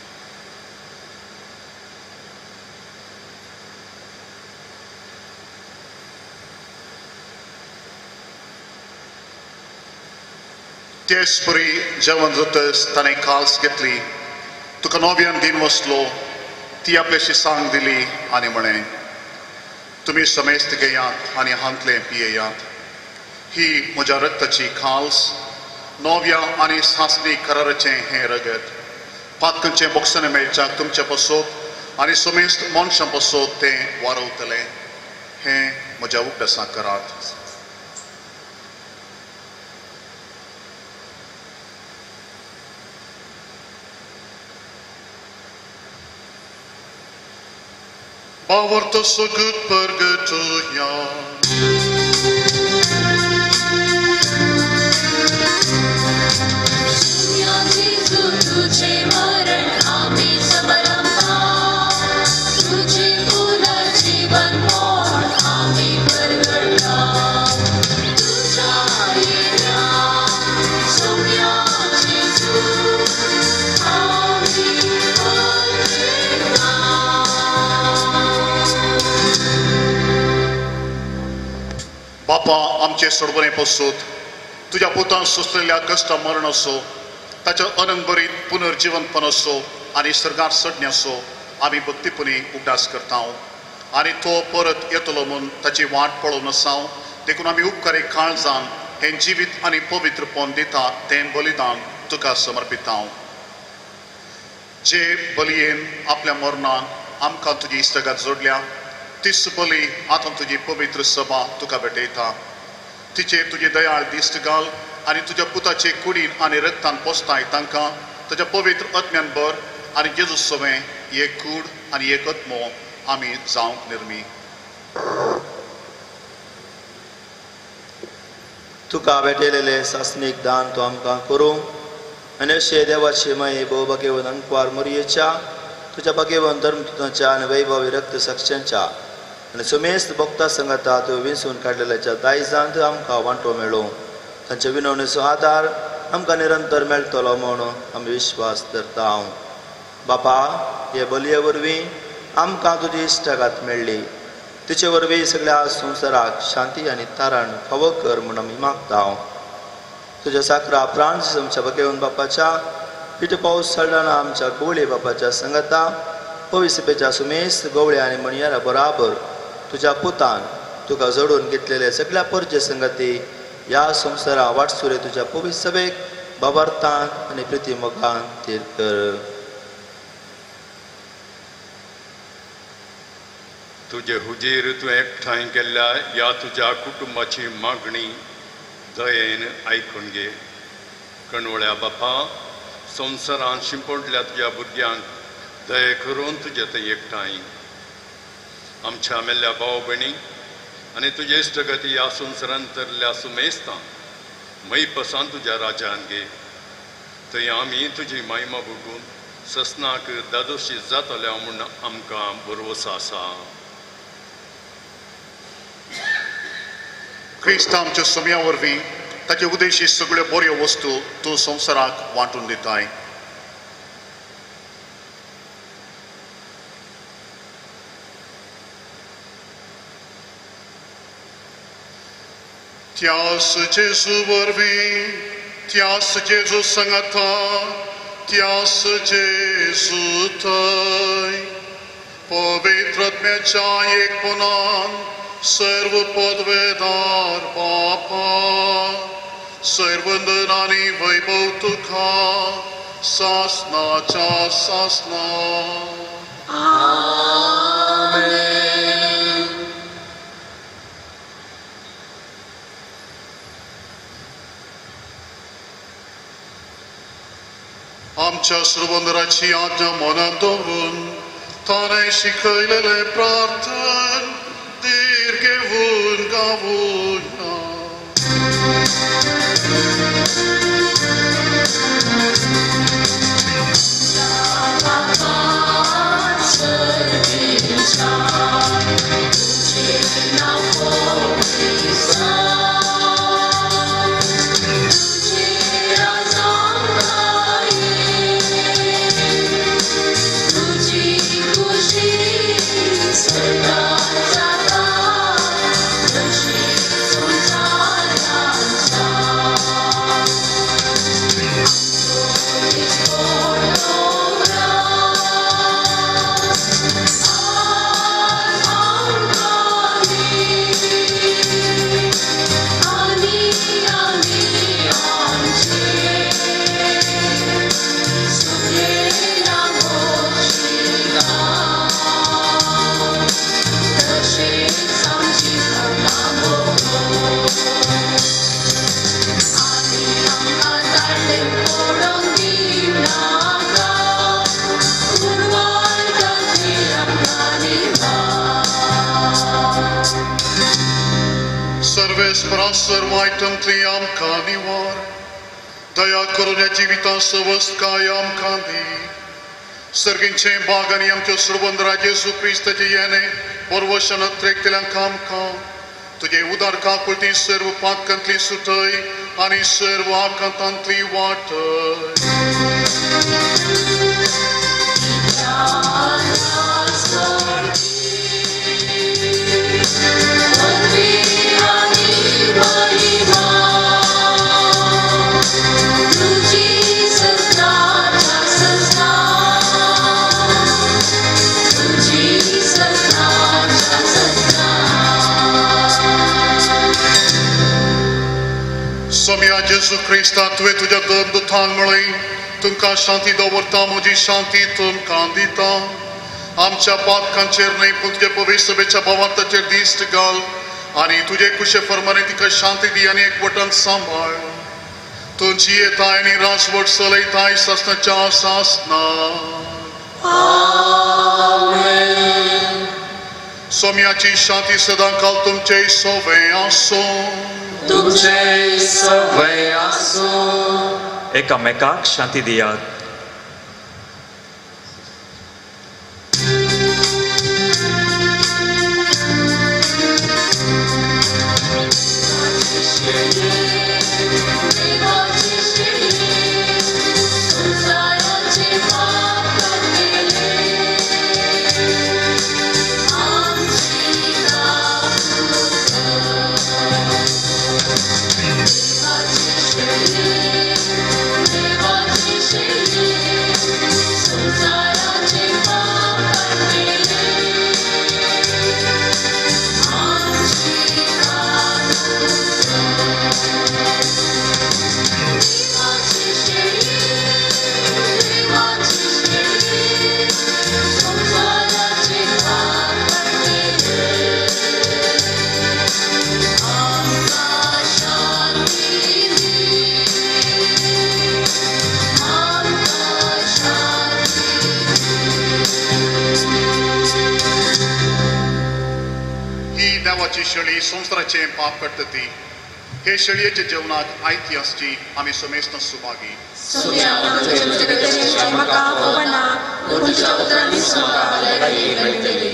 तेच परी जेवण जातच ताणें काल्स घेतली, तुका नव्यान दिन वसलो, ती आपल्या शिसांक दिली आनी म्हळें, तुमी समेस्त घेयात आनी हांतलें पियेयात, ही म्हज्या रक्ताची खाल्स, नव्या आनी सासणी कराराचें हें रगत, पातकांचें बोगसणें मेळच्याक तुमच्या पासत आनी समेस्त मनशां पासत तें वारवतलें. हें म्हज्या उपदेसाक करात. Bavarta så Gud purgatoria. तुझे मरण आम्ही समरमता, तुझे पुनर्जीवन मोड आम्ही परगडता, तुझ्या येण्या सोम्याची सूट आम्ही परगडता. बापा, आमचे सोडवणे पासत तुझ्या पुतान सोसलेल्या कश्टा मरण असो, ताच्या अनंतभरीत पुनर्जीवनपण असो आनी सर्गार सडणे असो, आमी भक्तीपणी उगडास करता आनी तो परत येतलो म्हूण ताची वाट पळोवन आसा. देखून आमी उपकारी काळजान हें जिवीत आनी पवित्रपण दिता तें बलिदान तुका समर्पिता. जे बलयेन आपल्या मरणान आमकां तुजी इश्टगात जोडल्या, तीच बली आतां तुजी पवित्र सभा तुका भेटयता. तिचे तुजी दयाळ दिश्ट घाल आनी तुज्या पुताचे कुडीन आनी रक्तान पोसताय तांकां तुज्या पवित्र आत्म्यान भर आनी जेजू सवें एक कूड आनी एक आत्मो आमी जावंक निर्मी. तुका भेटलेले सासनीक दान तूं आमकां करूं आनी अशे देवाचे माये भोव भाग्यवन अंकवार मोरयेच्या तुज्या भाग्यवन धर्मदूतांच्या आनी वैभवी रक्त साक्षांच्या आनी समेस्त भक्ता संगता तुवें विंचून काडलेल्याच्या दायजांत आमकां वांटो मेळो. तांच्या विनवणेचो आदार आमकां निरंतर मेळटलो म्हूण आमी विश्वास धरता. बापा, हे बलये वरवीं आमकां तुजी इश्टागात मेळ्ळी तिचे वरवीं सगळ्या संवसाराक शांती आनी तारण फावो कर म्हूण आमी मागता तुज्या साकरा प्रांस आमच्या बकेवन बापाच्या पिठ पावस चडना आमच्या गोवळे बापाच्या संगता पविसपेच्या सुमेस गवळे आनी मणियारा बराबर तुज्या पुतान तुका जोडून घेतलेले सगळ्या परचे संगती ह्या संवसारा वाटसुरे तुज्या पवित्र सभेक बाबार्थान आनी प्रिती मोगान तीर कर. तुझे हुजेर तूं एकठांय केल्ल्या ह्या तुज्या कुटुंबाची मागणी दयेन आयकून घे. कणवळ्या बापा संवसारांत शिंपडल्या तुज्या भुरग्यांक दये करून तुजे थंय एकठांय आमच्या मेल्ल्या भाव भयणी आनी तुजे इश्टगती ह्या संवसारांतल्या सुमेस्तां मै पसान तुज्या राजान घे. थंय आमी तुजी महिमा बघून ससनाक दादोशी जातल्या म्हूण आमकां भरवोसो आसा. क्रिस्त आमच्या समया वरवीं ताचे उदेशी सगळ्यो बऱ्यो वस्तू तूं संवसाराक वांटून दिताय. त्यास जेजू वरवीं त्यास जेजू संगता त्यास जेजू थंय पवित्रात्म्याच्या एकपणान सर्व पदवेदार बापा सर्वंदन आनी वैभव तुका सासनाच्या सासना. आमच्या सर्वंदराची आज्ञा मनात दवरून ताणें शिकयलेले प्रार्थन धीर घेवन गावूया. सर्व आयटमतली आमकां निवार दया करून ह्या जिवितां सवस्त काय आमकां दी. सर्गींचे बाग आनी आमच्या सुरबंदरा जेजू क्रिस्ताचे येणे परवशन त्रेकतेल्यांक आमकां तुजे उदार काकुळती सर्व पातकांतली सुटय आनी सर्व आकांतांतली वाटय. सोम्या जेजू क्रिस्ता तुवें तुज्या दोन दुतांक मेळय तुमकां शांती दवरता म्हजी शांती तुमकां दिता. आमच्या पातकांचेर न्हय पूण तुजे पवित्र सभेच्या भावांताचेर दिश्ट घाल आनी तुजे कुशे फर्माने तिका शांती दी आनी एकवटान सांबाळ. तुजी येताय आनी राजवट चलयताय सासनाच्या सासना. सोम्याची शांती सदां काल तुमचे सोबे आसो. तुमचे सवय आसो. एकामेकाक शांती दियात. संसाराचे पाप केले देवाची शेळी संवसाराचे पाप करता ती हे शेळयेच्या जेवणाक आयती आसची आमी समेस्तां सुमागी सुम्या जगताचे म्हाका खबरना तुमच्या उतरांनी म्हाका लढाई घडतली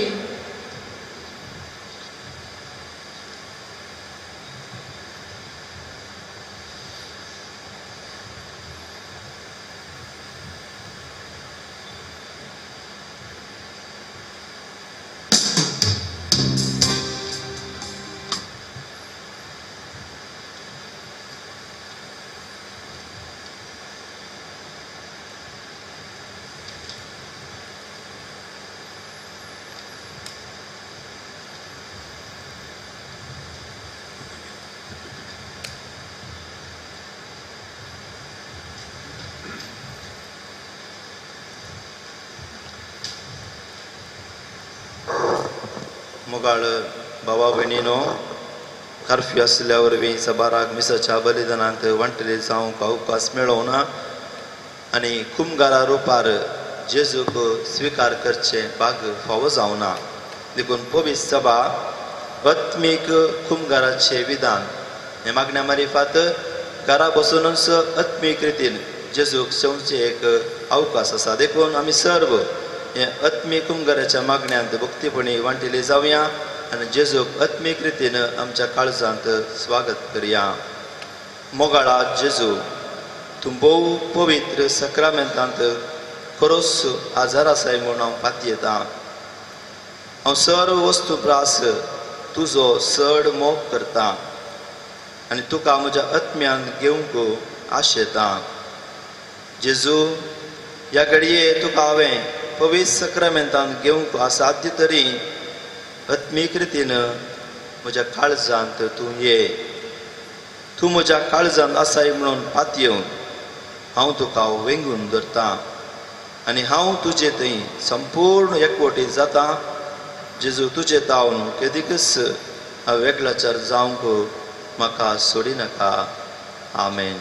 मोगाळ भावा भयणीनो कर्फ्यू आसल्या वरवीं सबाराक मिसाच्या बलिदानांत वंटले जावंक अवकाश मेळोवना आनी कुमगारा रुपार जेजूक स्विकार करचे भाग फावो जावना देखून पवित्र सभा आत्मीक कुमगाराचे विधान हे मागण्या मारिफात घरा बसूनच आत्मीक रितीन जेजूक शेवचे एक अवकाश आसा देखून आमी सर्व हे आत्मीक कुमगाराच्या मागण्यांत भक्तीपणी वांटिले जावया आनी जेजूक आत्मीक रितीन आमच्या काळजांत स्वागत करया मोगाळा जेजू तूं भोव पवित्र सक्रामेंतांत खरोच आजार आसाय म्हूण हांव पातयेता हांव सर्व वस्तू प्रास तुजो चड मोग करता आनी तुका म्हज्या आत्म्यान घेवंक आशेता जेजू ह्या घडये तुका हांवें पवित्र सक्रामेंतांत घेवंक असाध्य तरी आत्मीक रितीन म्हज्या काळजांत तूं ये तूं म्हज्या काळजांत आसाय म्हणून पातयेवन हांव तुका वेंगून धरता आनी हांव तुजे थंय संपूर्ण एकवटी जाता जेजू तुजे तावन केदीकच हांव वेगळाचार जावंक म्हाका सोडिनाका आमेन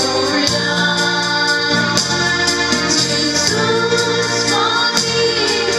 Jesus, Father.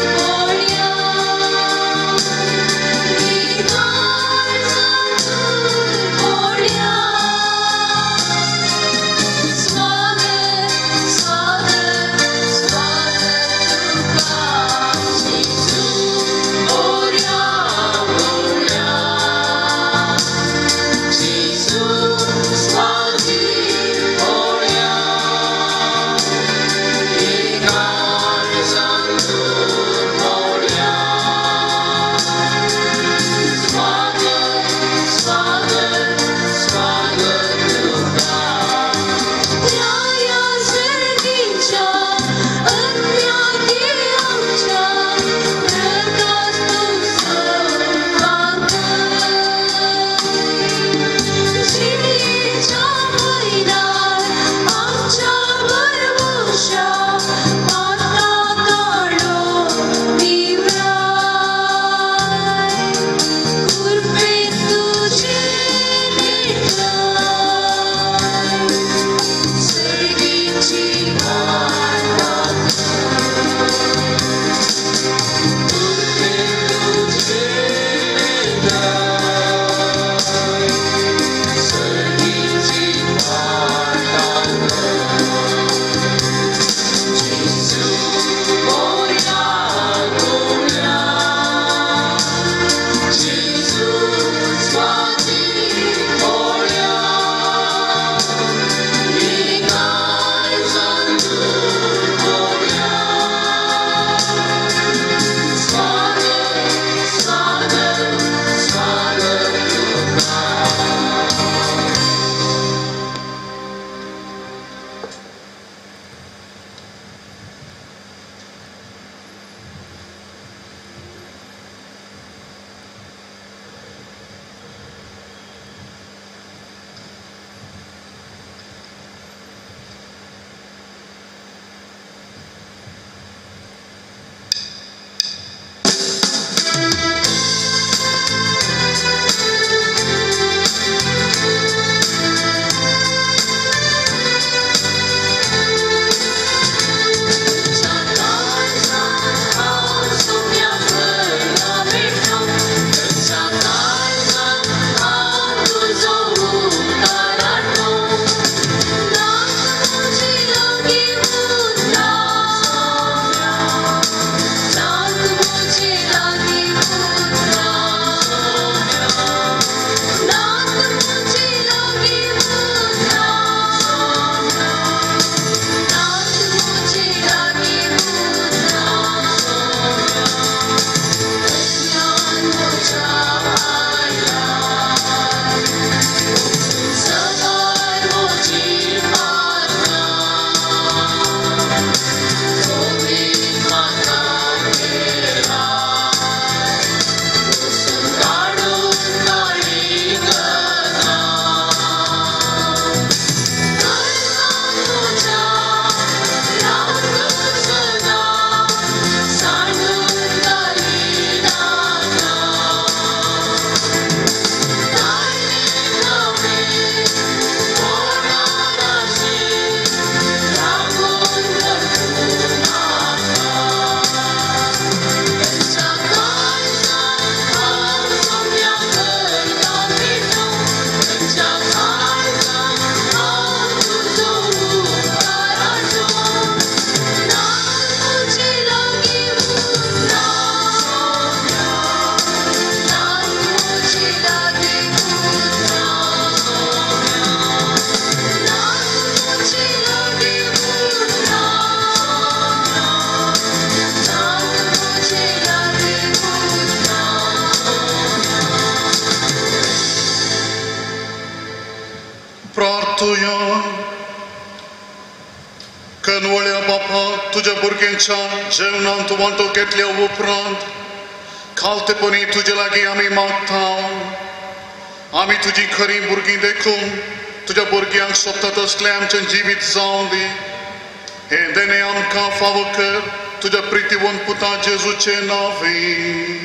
कनवळ्या बापा तुझ्या भुरग्यांच्या जेवणांत वांटो घेतल्या उपरांत खालतेपणी तुजे लागीं आमी मागता आमी तुजी खरी भुरगीं देखून तुज्या भुरग्यांक सोदता तसलें आमचें जिवीत जावं दी हे देणे आमकां फावो कर तुज्या प्रितीवंत पुता जेजूचे नांवी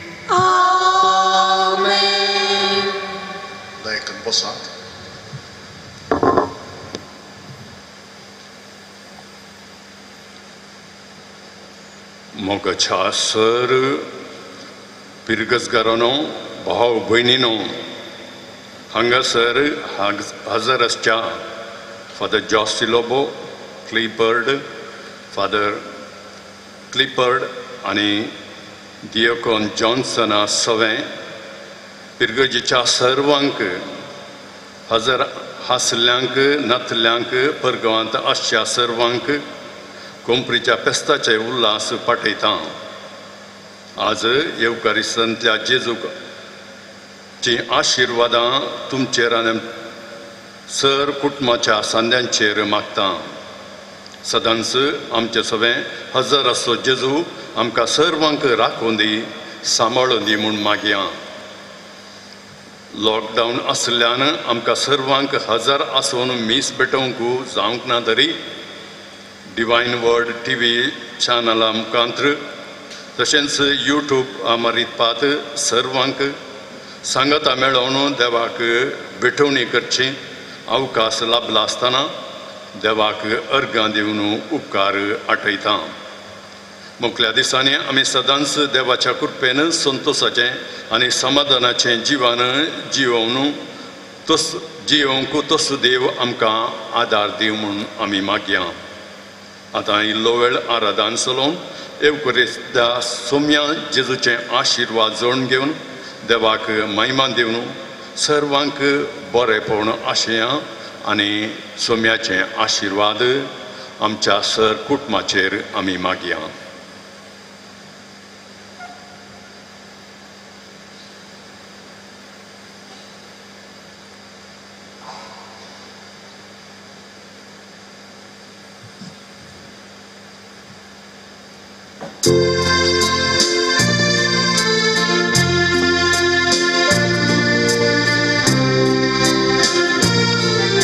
आमेन. दयेकन बसात. मोगाच्या सर पिरगसगारांनो भाव भयणीनो हांगासर हजर आसच्या father Jossy Lobo Clifford father Clifford आनी दियोकोन जॉन्सना सवें पिरगजीच्या सर्वांक हजर हासल्यांक नातल्यांक परगांवांत आसच्या सर्वांक कोंपरीच्या पेस्ताचे उल्हास पाठयता. आज येवकारिस्तांतल्या जेजूची आशिर्वादां तुमचेर आनी सर कुटुंबाच्या सांद्यांचेर मागता. सदांच आमचे सवें हजर आसलो जेजू आमकां सर्वांक राखून दी सांबाळून दी म्हूण मागया. लॉकडावन आसल्यान आमकां सर्वांक हजर आसून मीस पेटोवंक जावंक ना तरी डिवायन वर्ड टी व्ही चॅनला मुखांत्र तशेंच यूट्यूब मारीत सर्वांक सांगता मेळोवन देवाक भेटवणी करची अवकाश लाभला आसतना देवाक अर्गां दिवन उपकार आठयता. मुखल्या दिसांनी आमी सदांच देवाच्या कृपेन संतोशाचें आनी समाधानाचें जिवन जियोवन तस जियोवंक तसो देव आमकां आदार दिव म्हूण आमी मागया. आतां इल्लो वेळ आराधन चलोवन येवकरिस्ता सोम्या जेजूचें आशिर्वाद जोडून घेवन देवाक महिमा दिवन सर्वांक बरेपण आशया आनी सोम्याचें आशिर्वाद आमच्या सर कुटुंबाचेर आमी मागया.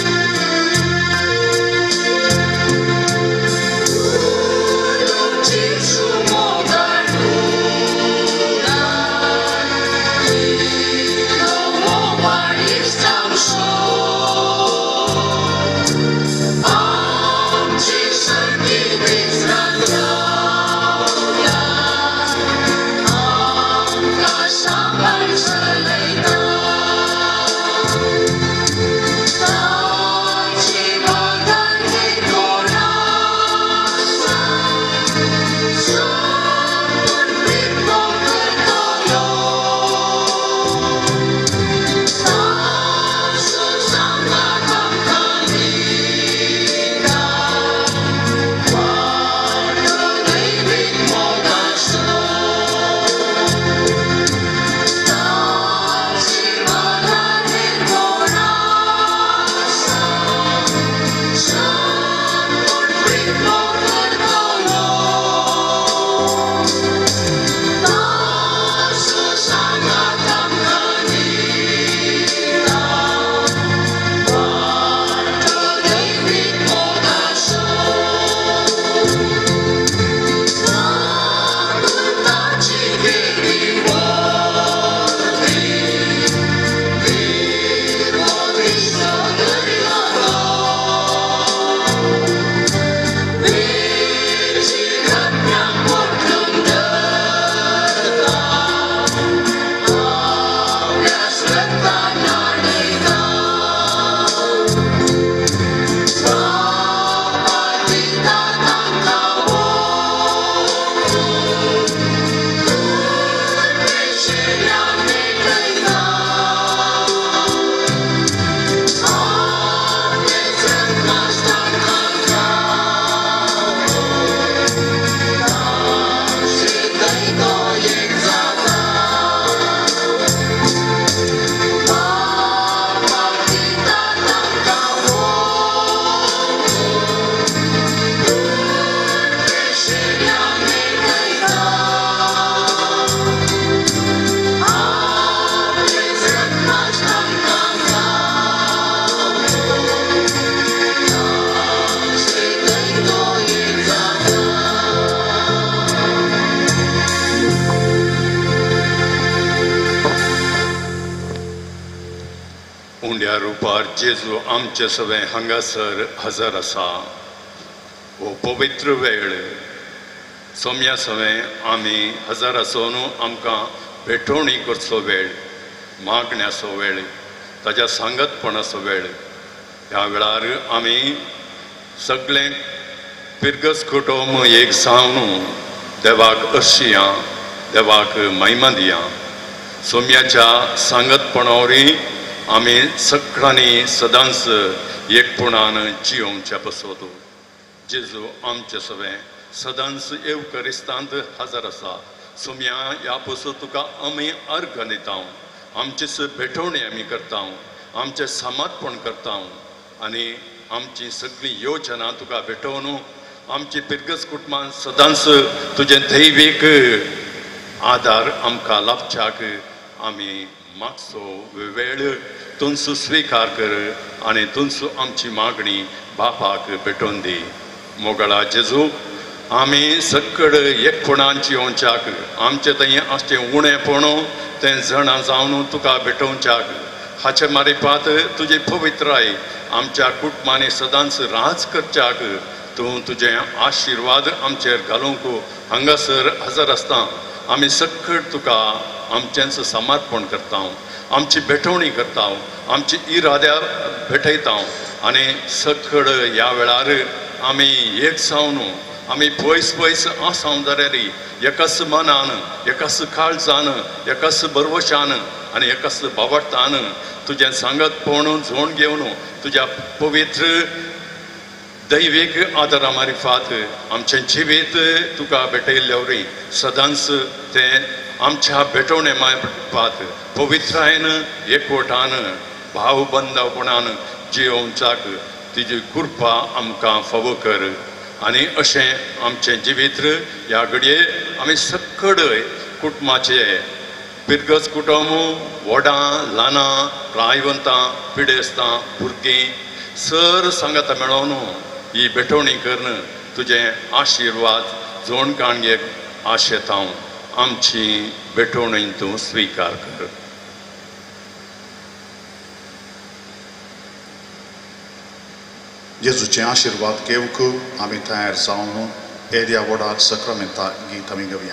Jesus. ह्या रुपार जेजू आमचे सगळे हांगासर हजर आसा. हो पवित्र वेळ सोम्या सवें आमी हजर आसून आमकां भेटवणी करचो वेळ, मागण्याचो वेळ, ताच्या सांगतपणाचो वेळ. ह्या वेळार आमी सगळे पिर्गस कुटुंब एक जावन देवाक अर्शिया, देवाक महिमा दिया. सोम्याच्या सांगतपणावरी आमी सगळ्यांनी सदांच एकपणान जियोवच्या बसोतो. जेजू आमचे सगळे सदांच येवकरिस्तांत हजर आसा. सोम्या ह्या पसून तुका आमी अर्घ दिता, आमचीच भेटवणी आमी करता, आमचें समातपण करता आनी आमची सगळी योजना तुका भेटोवन आमची पिर्गस कुटुंबान सदांच तुजें दैवीक आदार आमकां लाभच्याक आमी मागचो वेळ तुमचो स्विकार कर आनी तुमचो आमची मागणी बापाक भेटोवन दी. मोगळा जेजू आमी सकड एकपणान जियोवच्याक, आमचें थंय आमचें उणेपण तें जणां जावन तुका भेटोवच्याक, हाचे मारिफात तुजी पवित्राय आमच्या कुटुंबांनी सदांच राज करच्याक तूं तुजें आशिर्वाद आमचेर घालूंक हांगासर हजर आसता. आमी सकड तुका आमचेंच समर्पण करता, आमची भेटवणी करता, आमची इराद्या भेटयता आनी सकड ह्या वेळार आमी एक जावन आमी पयस पयस आसां जाल्यारी एकाच मनान, एकाच काळजान, एकाच बरवशान आनी एकाच बावटान तुजें सांगतपण जोड घेवन तुज्या पवित्र दैवीक आदारा मारिफात आमचें जिवीत तुका भेटयल्ले वरी सदांच तें आमच्या भेटवणे मारिफात पवित्रायेन एकवटान भावबंदपणान जियोवच्याक तिजी कृपा आमकां फावो कर. आनी अशें आमचें जिवीत ह्या घडये आमी सकड कुटुंबाचे पिर्गस कुटुंब व्हडां ल्हानां प्रायवंतां पिडेस्तां भुरगीं सर सांगाता मेळोवन ही भेटवणी करून तुजें आशिर्वाद जोड काणगेक आशेता. आमची भेटवणी तूं स्विकार कर. जेजूचे आशिर्वाद घेवंक आमी तयार जावन एरिया वडाक सक्रामेंता गीत आमी घेवया.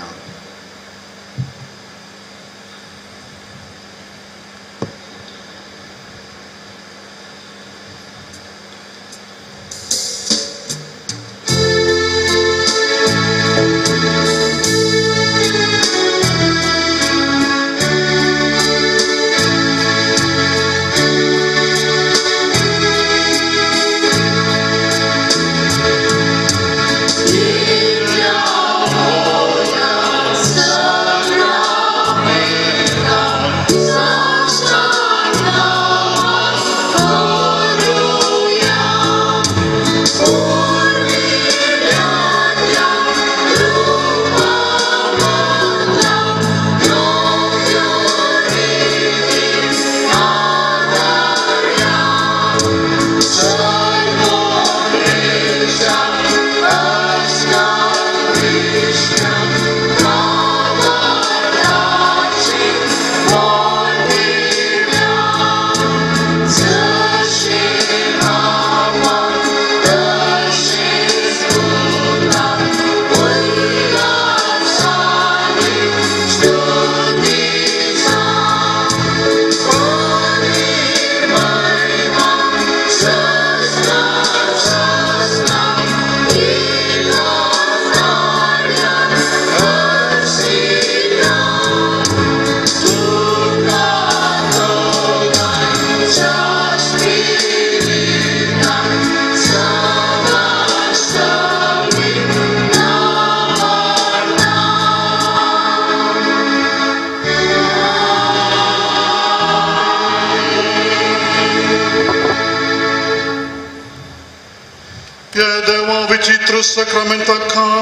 विचित्र सक्रमेंताखां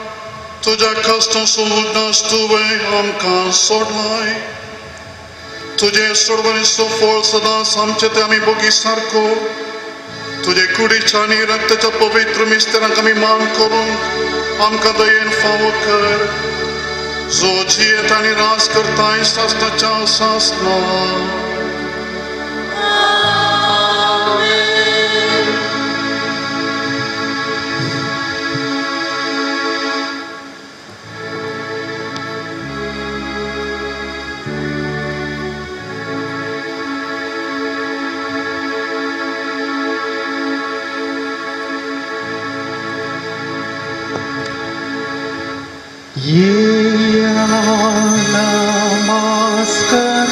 तुझ्या कष्टां सोडून तुवें आमकां सोडलाय. तुझे सोडवणीचो फळ सदांच आमचे ते आमी बोगी सारको तुझे कुडीच्या आनी रक्ताच्या पवित्र मिस्तेरांक आमी मान करून आमकां दयेन फावो कर, जो जियेत आनी रास करताय सासनाच्या सासना. ये नमस्कार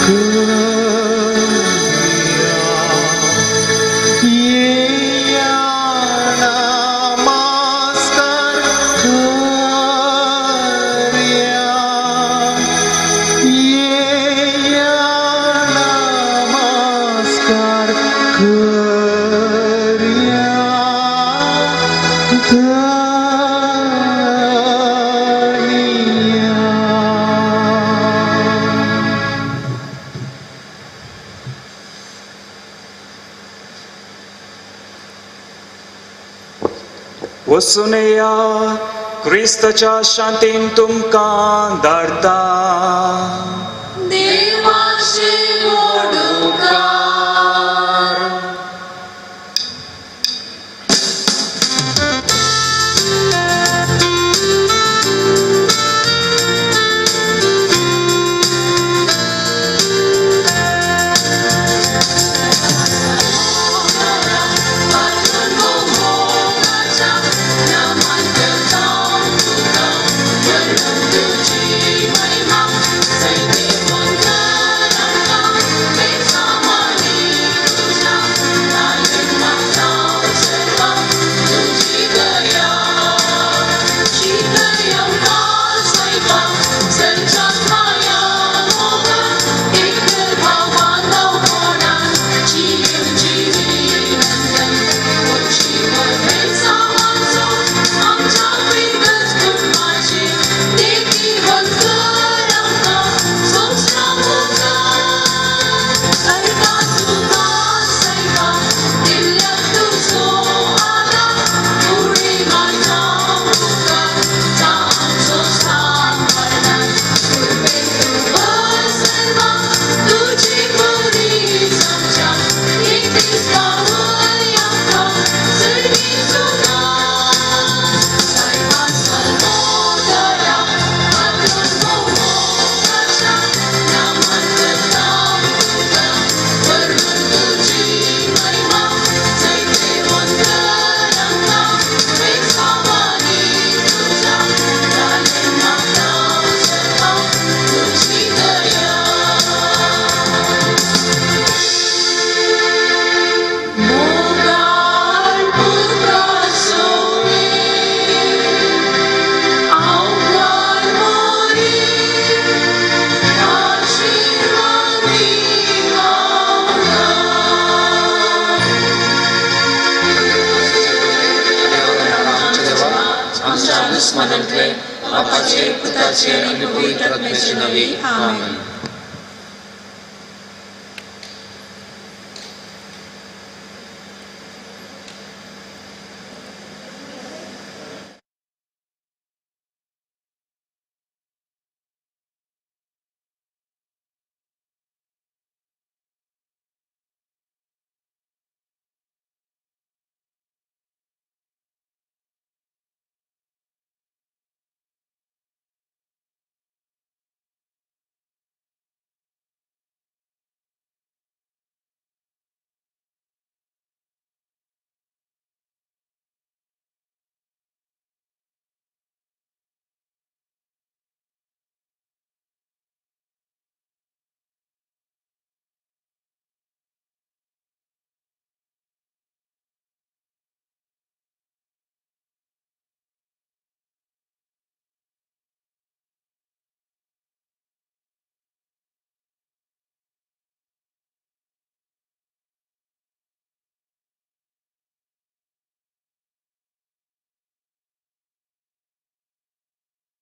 वसुनेया क्रिस्ताच्या शांतीन तुमकां धाडटा देवाचे मोडूकार स्मरण कर बापाचे पुताचे आणि पवित्र आत्म्याचे नावे आमेन.